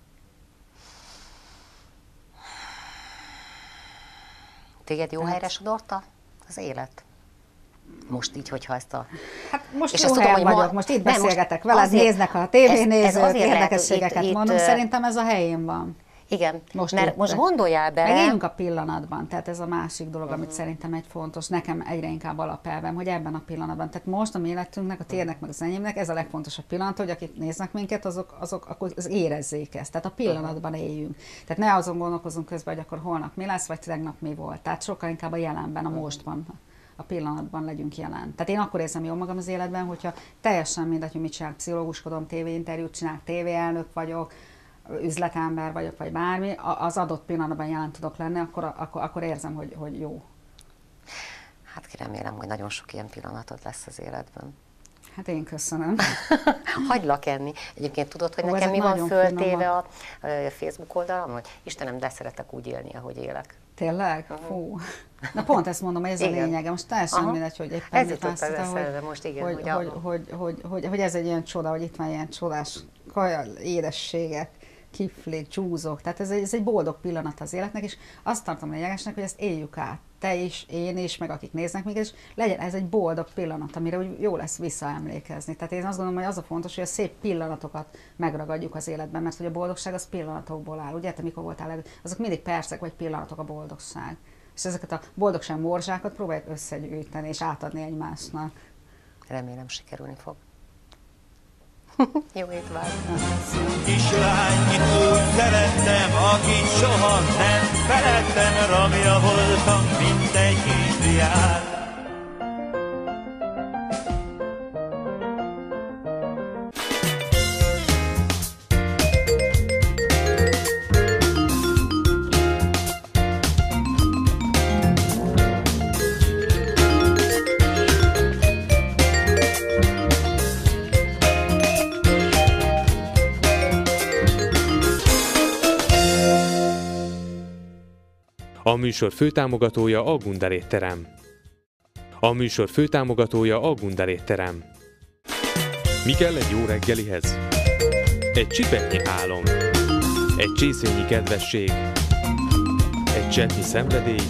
Téged jó helyre sodorta az élet? Most így, hogyha ezt a... Hát most és jó helyen vagyok, most itt beszélgetek veled, néznek a tévénézők, érdekességeket mondom, szerintem ez a helyén van. Igen, mert most gondoljál bele... Meg éljünk a pillanatban, tehát ez a másik dolog, amit szerintem egy fontos, nekem egyre inkább alapelvem, hogy ebben a pillanatban, tehát most a mi életünknek, a térnek meg az enyémnek, ez a legfontosabb pillanat, hogy akik néznek minket, azok akkor érezzék ezt, tehát a pillanatban éljünk. Tehát ne azon gondolkozunk közben, hogy akkor holnap mi lesz, vagy tegnap mi volt. Tehát sokkal inkább a jelenben, a mostban, a pillanatban legyünk jelen. Tehát én akkor érzem jól magam az életben, hogyha teljesen mindegy, hogy mit csinálok, pszichológuskodom, tévéinterjút csinálok, tévéelnök vagyok, üzletember vagyok, vagy bármi, az adott pillanatban jelen tudok lenni, akkor érzem, hogy jó. Hát remélem, hogy nagyon sok ilyen pillanatot lesz az életben. Hát én köszönöm. Hagylak enni. Egyébként tudod, hogy nekem mi van föltéve a Facebook oldalam, hogy Istenem, de szeretek úgy élni, ahogy élek. Tényleg? Fú. Na pont ezt mondom, hogy ez a lényege. Most teljesen mindegy, hogy éppen mit hogy ez egy ilyen csoda, hogy itt van ilyen csodás kaja, édességek, kiflik, csúzok. Tehát ez egy boldog pillanat az életnek, és azt tartom lényegesnek, hogy ezt éljük át. Te is, én is, meg akik néznek minket, és legyen ez egy boldog pillanat, amire úgy jó lesz visszaemlékezni. Tehát én azt gondolom, hogy az a fontos, hogy a szép pillanatokat megragadjuk az életben, mert hogy a boldogság az pillanatokból áll. Ugye, te mikor voltál, azok mindig percek vagy pillanatok a boldogság. És ezeket a boldogság morzsákat próbáljuk összegyűjteni és átadni egymásnak. Remélem sikerülni fog. Jó étvágyat! Kislányt úgy szerettem, akit soha nem feledtem, rabja voltam, mint egy kisdiák. A műsor főtámogatója a Gundel étterem. A műsor főtámogatója a Gundel étterem. Mi kell egy jó reggelihez? Egy csipetnyi álom, egy csészényi kedvesség, egy cseppnyi szenvedély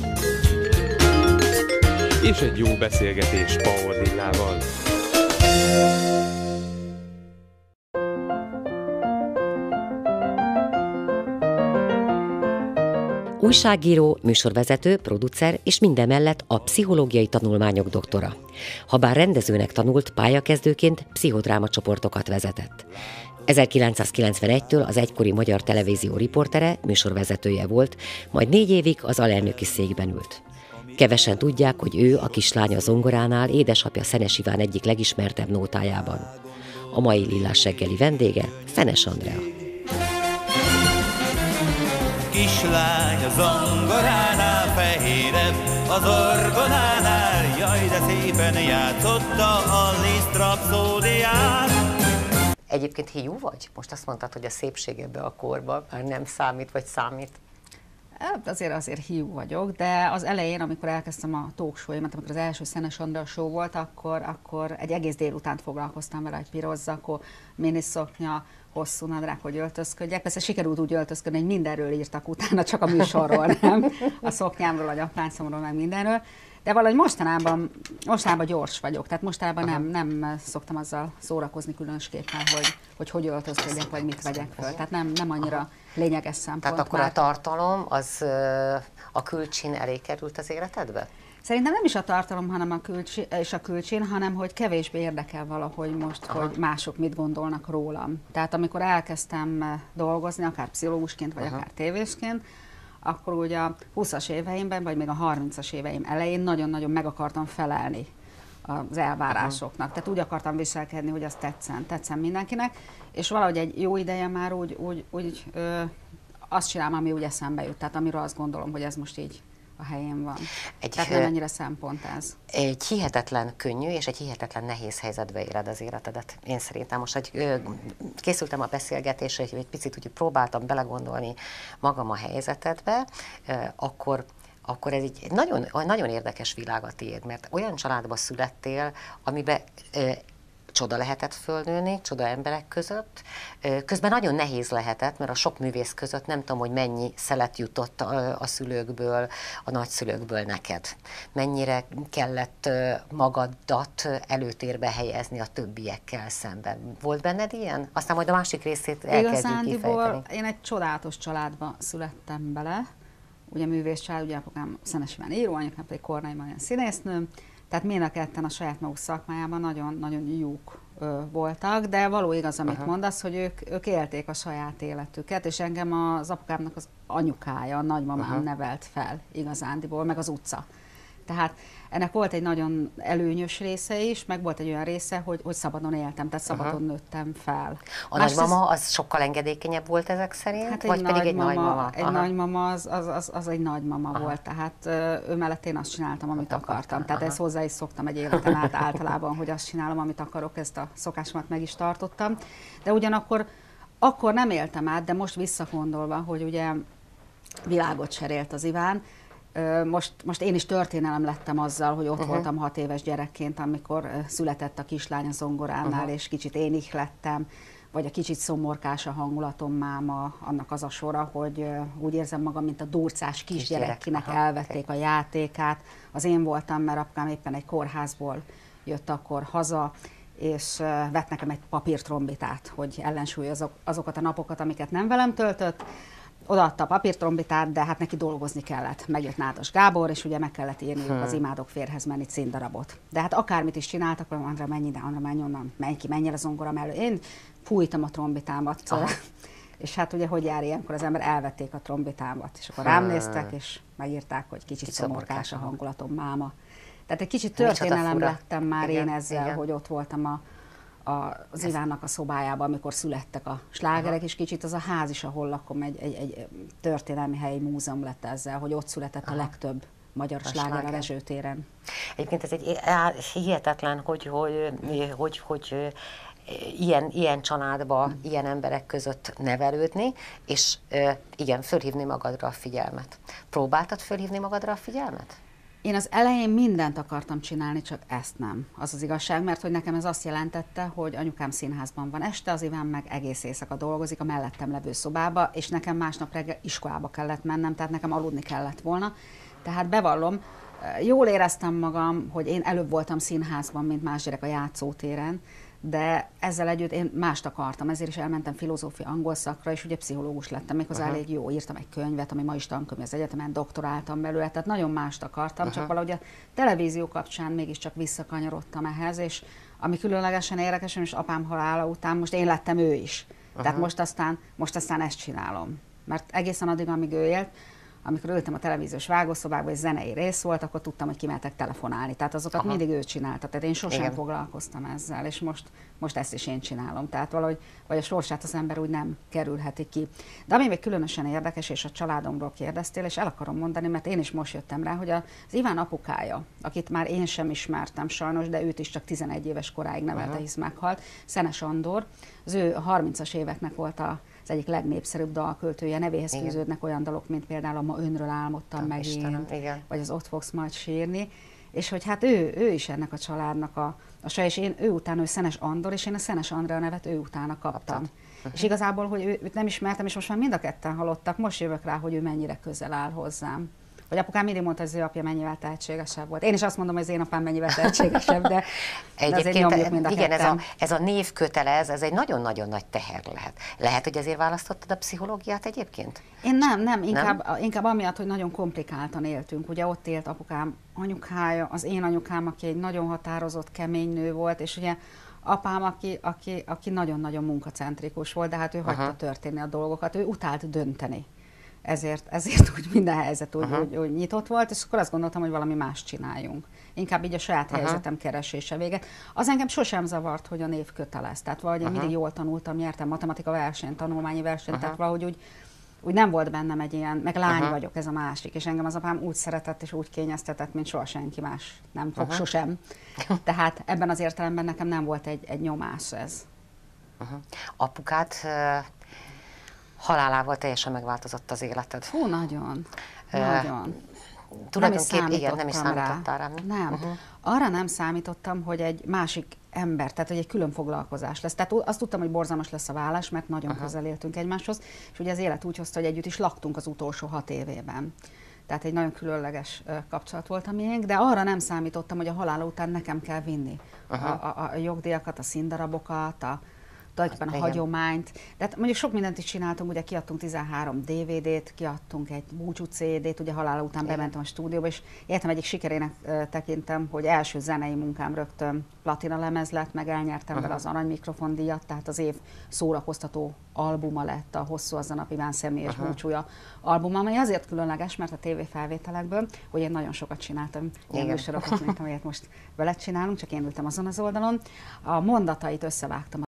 és egy jó beszélgetés Bauer Lillával. Újságíró, műsorvezető, producer és mindemellett a pszichológiai tanulmányok doktora. Habár rendezőnek tanult, pályakezdőként pszichodráma csoportokat vezetett. 1991-től az egykori Magyar Televízió riportere, műsorvezetője volt, majd 4 évig az alelnöki székben ült. Kevesen tudják, hogy ő a kislány a zongoránál, édesapja Szenes Iván egyik legismertebb nótájában. A mai Lillás reggeli vendége Szenes Andrea. Kislány a zongoránál fehérebb, az orgonánál, jaj, de szépen játszotta a Liszt rapszódiát. Egyébként hiú vagy? Most azt mondtad, hogy a szépség ebbe a korban már nem számít, vagy számít? Azért hiú vagyok, de az elején, amikor elkezdtem a talk show-imat, amikor az első Szenes Andrea show volt, akkor egy egész délutánt foglalkoztam vele, egy piros zakó, miniszoknya, hosszú nadrág, hogy öltözködjek. Persze sikerült úgy öltözködni, hogy mindenről írtak utána, csak a műsorról, nem? A szoknyámról, a gyapláncomról, meg mindenről. De valahogy mostanában gyors vagyok, tehát mostanában nem szoktam azzal szórakozni különösképpen, hogy öltözködjek, vagy mit vegyek föl. Tehát nem annyira lényeges szempont. Tehát akkor a tartalom, az a külcsin elé került az életedbe? Szerintem nem is a tartalom, hanem a külcsén, hanem hogy kevésbé érdekel valahogy most, hogy mások mit gondolnak rólam. Tehát amikor elkezdtem dolgozni, akár pszichológusként, vagy akár tévésként, akkor ugye a 20-as éveimben, vagy még a 30-as éveim elején nagyon-nagyon meg akartam felelni az elvárásoknak. Tehát úgy akartam viselkedni, hogy az tetszen mindenkinek, és valahogy egy jó ideje már úgy azt csinálom, ami úgy eszembe jut, tehát amiről azt gondolom, hogy ez most így a helyén van. Tehát nem ennyire szempont ez. Egy hihetetlen könnyű és egy hihetetlen nehéz helyzetbe éred az életedet. Én szerintem most, hogy készültem a beszélgetésre, hogy egy picit úgy próbáltam belegondolni magam a helyzetedbe, akkor ez egy nagyon, nagyon érdekes világ a tiéd, mert olyan családba születtél, amiben csoda lehetett fölnőni, csoda emberek között. Közben nagyon nehéz lehetett, mert a sok művész között nem tudom, hogy mennyi szelet jutott a szülőkből, a nagyszülőkből neked. Mennyire kellett magadat előtérbe helyezni a többiekkel szemben. Volt benned ilyen? Aztán majd a másik részét elkezdjük kifejteni. Én egy csodálatos családba születtem bele. Ugye művész család, ugye apukám Szenes Iván író, anyukám pedig Kornai Marian színésznő. Tehát mind a ketten a saját maguk szakmájában nagyon jók voltak, de való igaz, amit mondasz, hogy ők élték a saját életüket, és engem az apukámnak az anyukája, a nagymamám nevelt fel igazándiból, meg az utca. Tehát ennek volt egy nagyon előnyös része is, meg volt egy olyan része, hogy szabadon éltem, tehát szabadon nőttem fel. A nagymama az sokkal engedékenyebb volt ezek szerint? Hát vagy pedig egy nagymama? Egy nagymama az egy nagymama volt, tehát ő mellett én azt csináltam, amit akartam. Tehát ezt hozzá is szoktam egy életen át általában, hogy azt csinálom, amit akarok, ezt a szokásomat meg is tartottam. De ugyanakkor nem éltem át, de most visszagondolva, hogy ugye világot cserélt az Iván, Most én is történelem lettem azzal, hogy ott voltam 6 éves gyerekként, amikor született a kislány a zongoránál, és kicsit én ihlettem, vagy a kicsit szomorkás a hangulatom máma, annak az a sora, hogy úgy érzem magam, mint a durcás kisgyerek, kinek elvették a játékát. Az én voltam, mert apukám éppen egy kórházból jött akkor haza, és vett nekem egy papírtrombitát, hogy ellensúlyozok azokat a napokat, amiket nem velem töltött. Odaadta a papírtrombitát, de hát neki dolgozni kellett. Megjött Nádas Gábor, és ugye meg kellett írniuk az Imádok férjhez menni címdarabot. De hát akármit is csináltak, hogy Andra, menj ide, Andra, menj onnan, menj ki, menj el a zongora mellől. Én fújtam a trombitámat, és hát ugye hogy jár ilyenkor az ember, elvették a trombitámat, és akkor rám néztek, és megírták, hogy kicsit szomorkás a hangulatom máma. Tehát egy kicsit történelem lettem már én ezzel, hogy ott voltam az Ivánnak a szobájában, amikor születtek a slágerek, és kicsit az a ház is, ahol lakom, egy történelmi helyi múzeum lett ezzel, hogy ott született a legtöbb magyar sláger a Rezső téren. Egyébként ez egy hihetetlen, hogy ilyen családba, ilyen emberek között nevelődni, és igen, fölhívni magadra a figyelmet. Próbáltad fölhívni magadra a figyelmet? Én az elején mindent akartam csinálni, csak ezt nem. Az az igazság, mert hogy nekem ez azt jelentette, hogy anyukám színházban van este, az Iván meg egész éjszaka dolgozik a mellettem levő szobába, és nekem másnap reggel iskolába kellett mennem, tehát nekem aludni kellett volna. Tehát bevallom, jól éreztem magam, hogy én előbb voltam színházban, mint más gyerek a játszótéren, de ezzel együtt én mást akartam, ezért is elmentem filozófia angol szakra, és ugye pszichológus lettem, méghozzá elég jó, írtam egy könyvet, ami ma is tankönyv az egyetemen, doktoráltam belőle, tehát nagyon mást akartam, csak valahogy a televízió kapcsán mégiscsak visszakanyarodtam ehhez, és ami különlegesen érdekes, és apám halála után most én lettem ő is. Tehát most aztán ezt csinálom, mert egészen addig, amíg ő élt, amikor ültem a televíziós vágószobába, és zenei rész volt, akkor tudtam, hogy kimehetek telefonálni. Tehát azokat mindig ő csinálta, tehát én sosem foglalkoztam ezzel, és most ezt is én csinálom. Tehát valahogy, vagy a sorsát az ember úgy nem kerülheti ki. De ami még különösen érdekes, és a családomról kérdeztél, és el akarom mondani, mert én is most jöttem rá, hogy az Iván apukája, akit már én sem ismertem sajnos, de őt is csak 11 éves koráig nevelte, hisz meghalt, Szenes Andor, az ő 30-as éveknek volt az egyik legnépszerűbb dalköltője, nevéhez fűződnek olyan dalok, mint például a Ma önről álmodtam megint, vagy az Ott fogsz majd sírni, és hogy hát ő is ennek a családnak a és ő után Szenes Andor, és én a Szenes Andrea nevet ő utána kaptam. És igazából, hogy őt nem ismertem, és most már mind a ketten halottak, most jövök rá, hogy ő mennyire közel áll hozzám. Vagy apukám mindig mondta, hogy az ő apja mennyivel tehetségesebb volt. Én is azt mondom, hogy az én apám mennyivel tehetségesebb, de azért nyomjuk mind a ketten. Ez a név kötelez, ez egy nagyon-nagyon nagy teher lehet. Lehet, hogy ezért választottad a pszichológiát egyébként? Én nem, inkább amiatt, hogy nagyon komplikáltan éltünk. Ugye ott élt apukám anyukája, az én anyukám, aki egy nagyon határozott, kemény nő volt, és ugye apám, aki nagyon-nagyon munkacentrikus volt, de hát ő hagyta történni a dolgokat, ő utált dönteni. Ezért úgy minden helyzet úgy nyitott volt, és akkor azt gondoltam, hogy valami más csináljunk. Inkább így a saját helyzetem keresése véget. Az engem sosem zavart, hogy a név kötelez. Tehát valahogy én mindig jól tanultam, nyertem matematika versenyt, tanulmányi versenyt, tehát valahogy úgy nem volt bennem egy ilyen, meg lány vagyok, ez a másik, és engem az apám úgy szeretett és úgy kényeztetett, mint soha senki más nem fog sosem. Tehát ebben az értelemben nekem nem volt egy nyomás ez. Apukát halálával teljesen megváltozott az életed. Hú, nagyon. Tulajdonképpen nem is számítottál rá. Nem. Arra nem számítottam, hogy egy másik ember, tehát hogy egy külön foglalkozás lesz. Tehát azt tudtam, hogy borzalmas lesz a vállás, mert nagyon közel éltünk egymáshoz, és ugye az élet úgy hozta, hogy együtt is laktunk az utolsó 6 évében. Tehát egy nagyon különleges kapcsolat volt a miénk, de arra nem számítottam, hogy a halála után nekem kell vinni a jogdíjakat, a színdarabokat, tulajdonképpen a hagyományt. De hát mondjuk sok mindent is csináltunk, ugye kiadtunk 13 DVD-t, kiadtunk egy búcsú CD-t, ugye halála után bementem a stúdióba, és életem egyik sikerének tekintem, hogy első zenei munkám rögtön platina lemez lett, meg elnyertem vele az Arany Mikrofon díjat, tehát az év szórakoztató albuma lett a Hosszú az a nap Iván személyes búcsúja albuma, amely azért különleges, mert a tévéfelvételekből, hogy én nagyon sokat csináltam ilyen műsorokat, mint amelyet most veled csinálunk, csak én ültem azon az oldalon, a mondatait összevágtam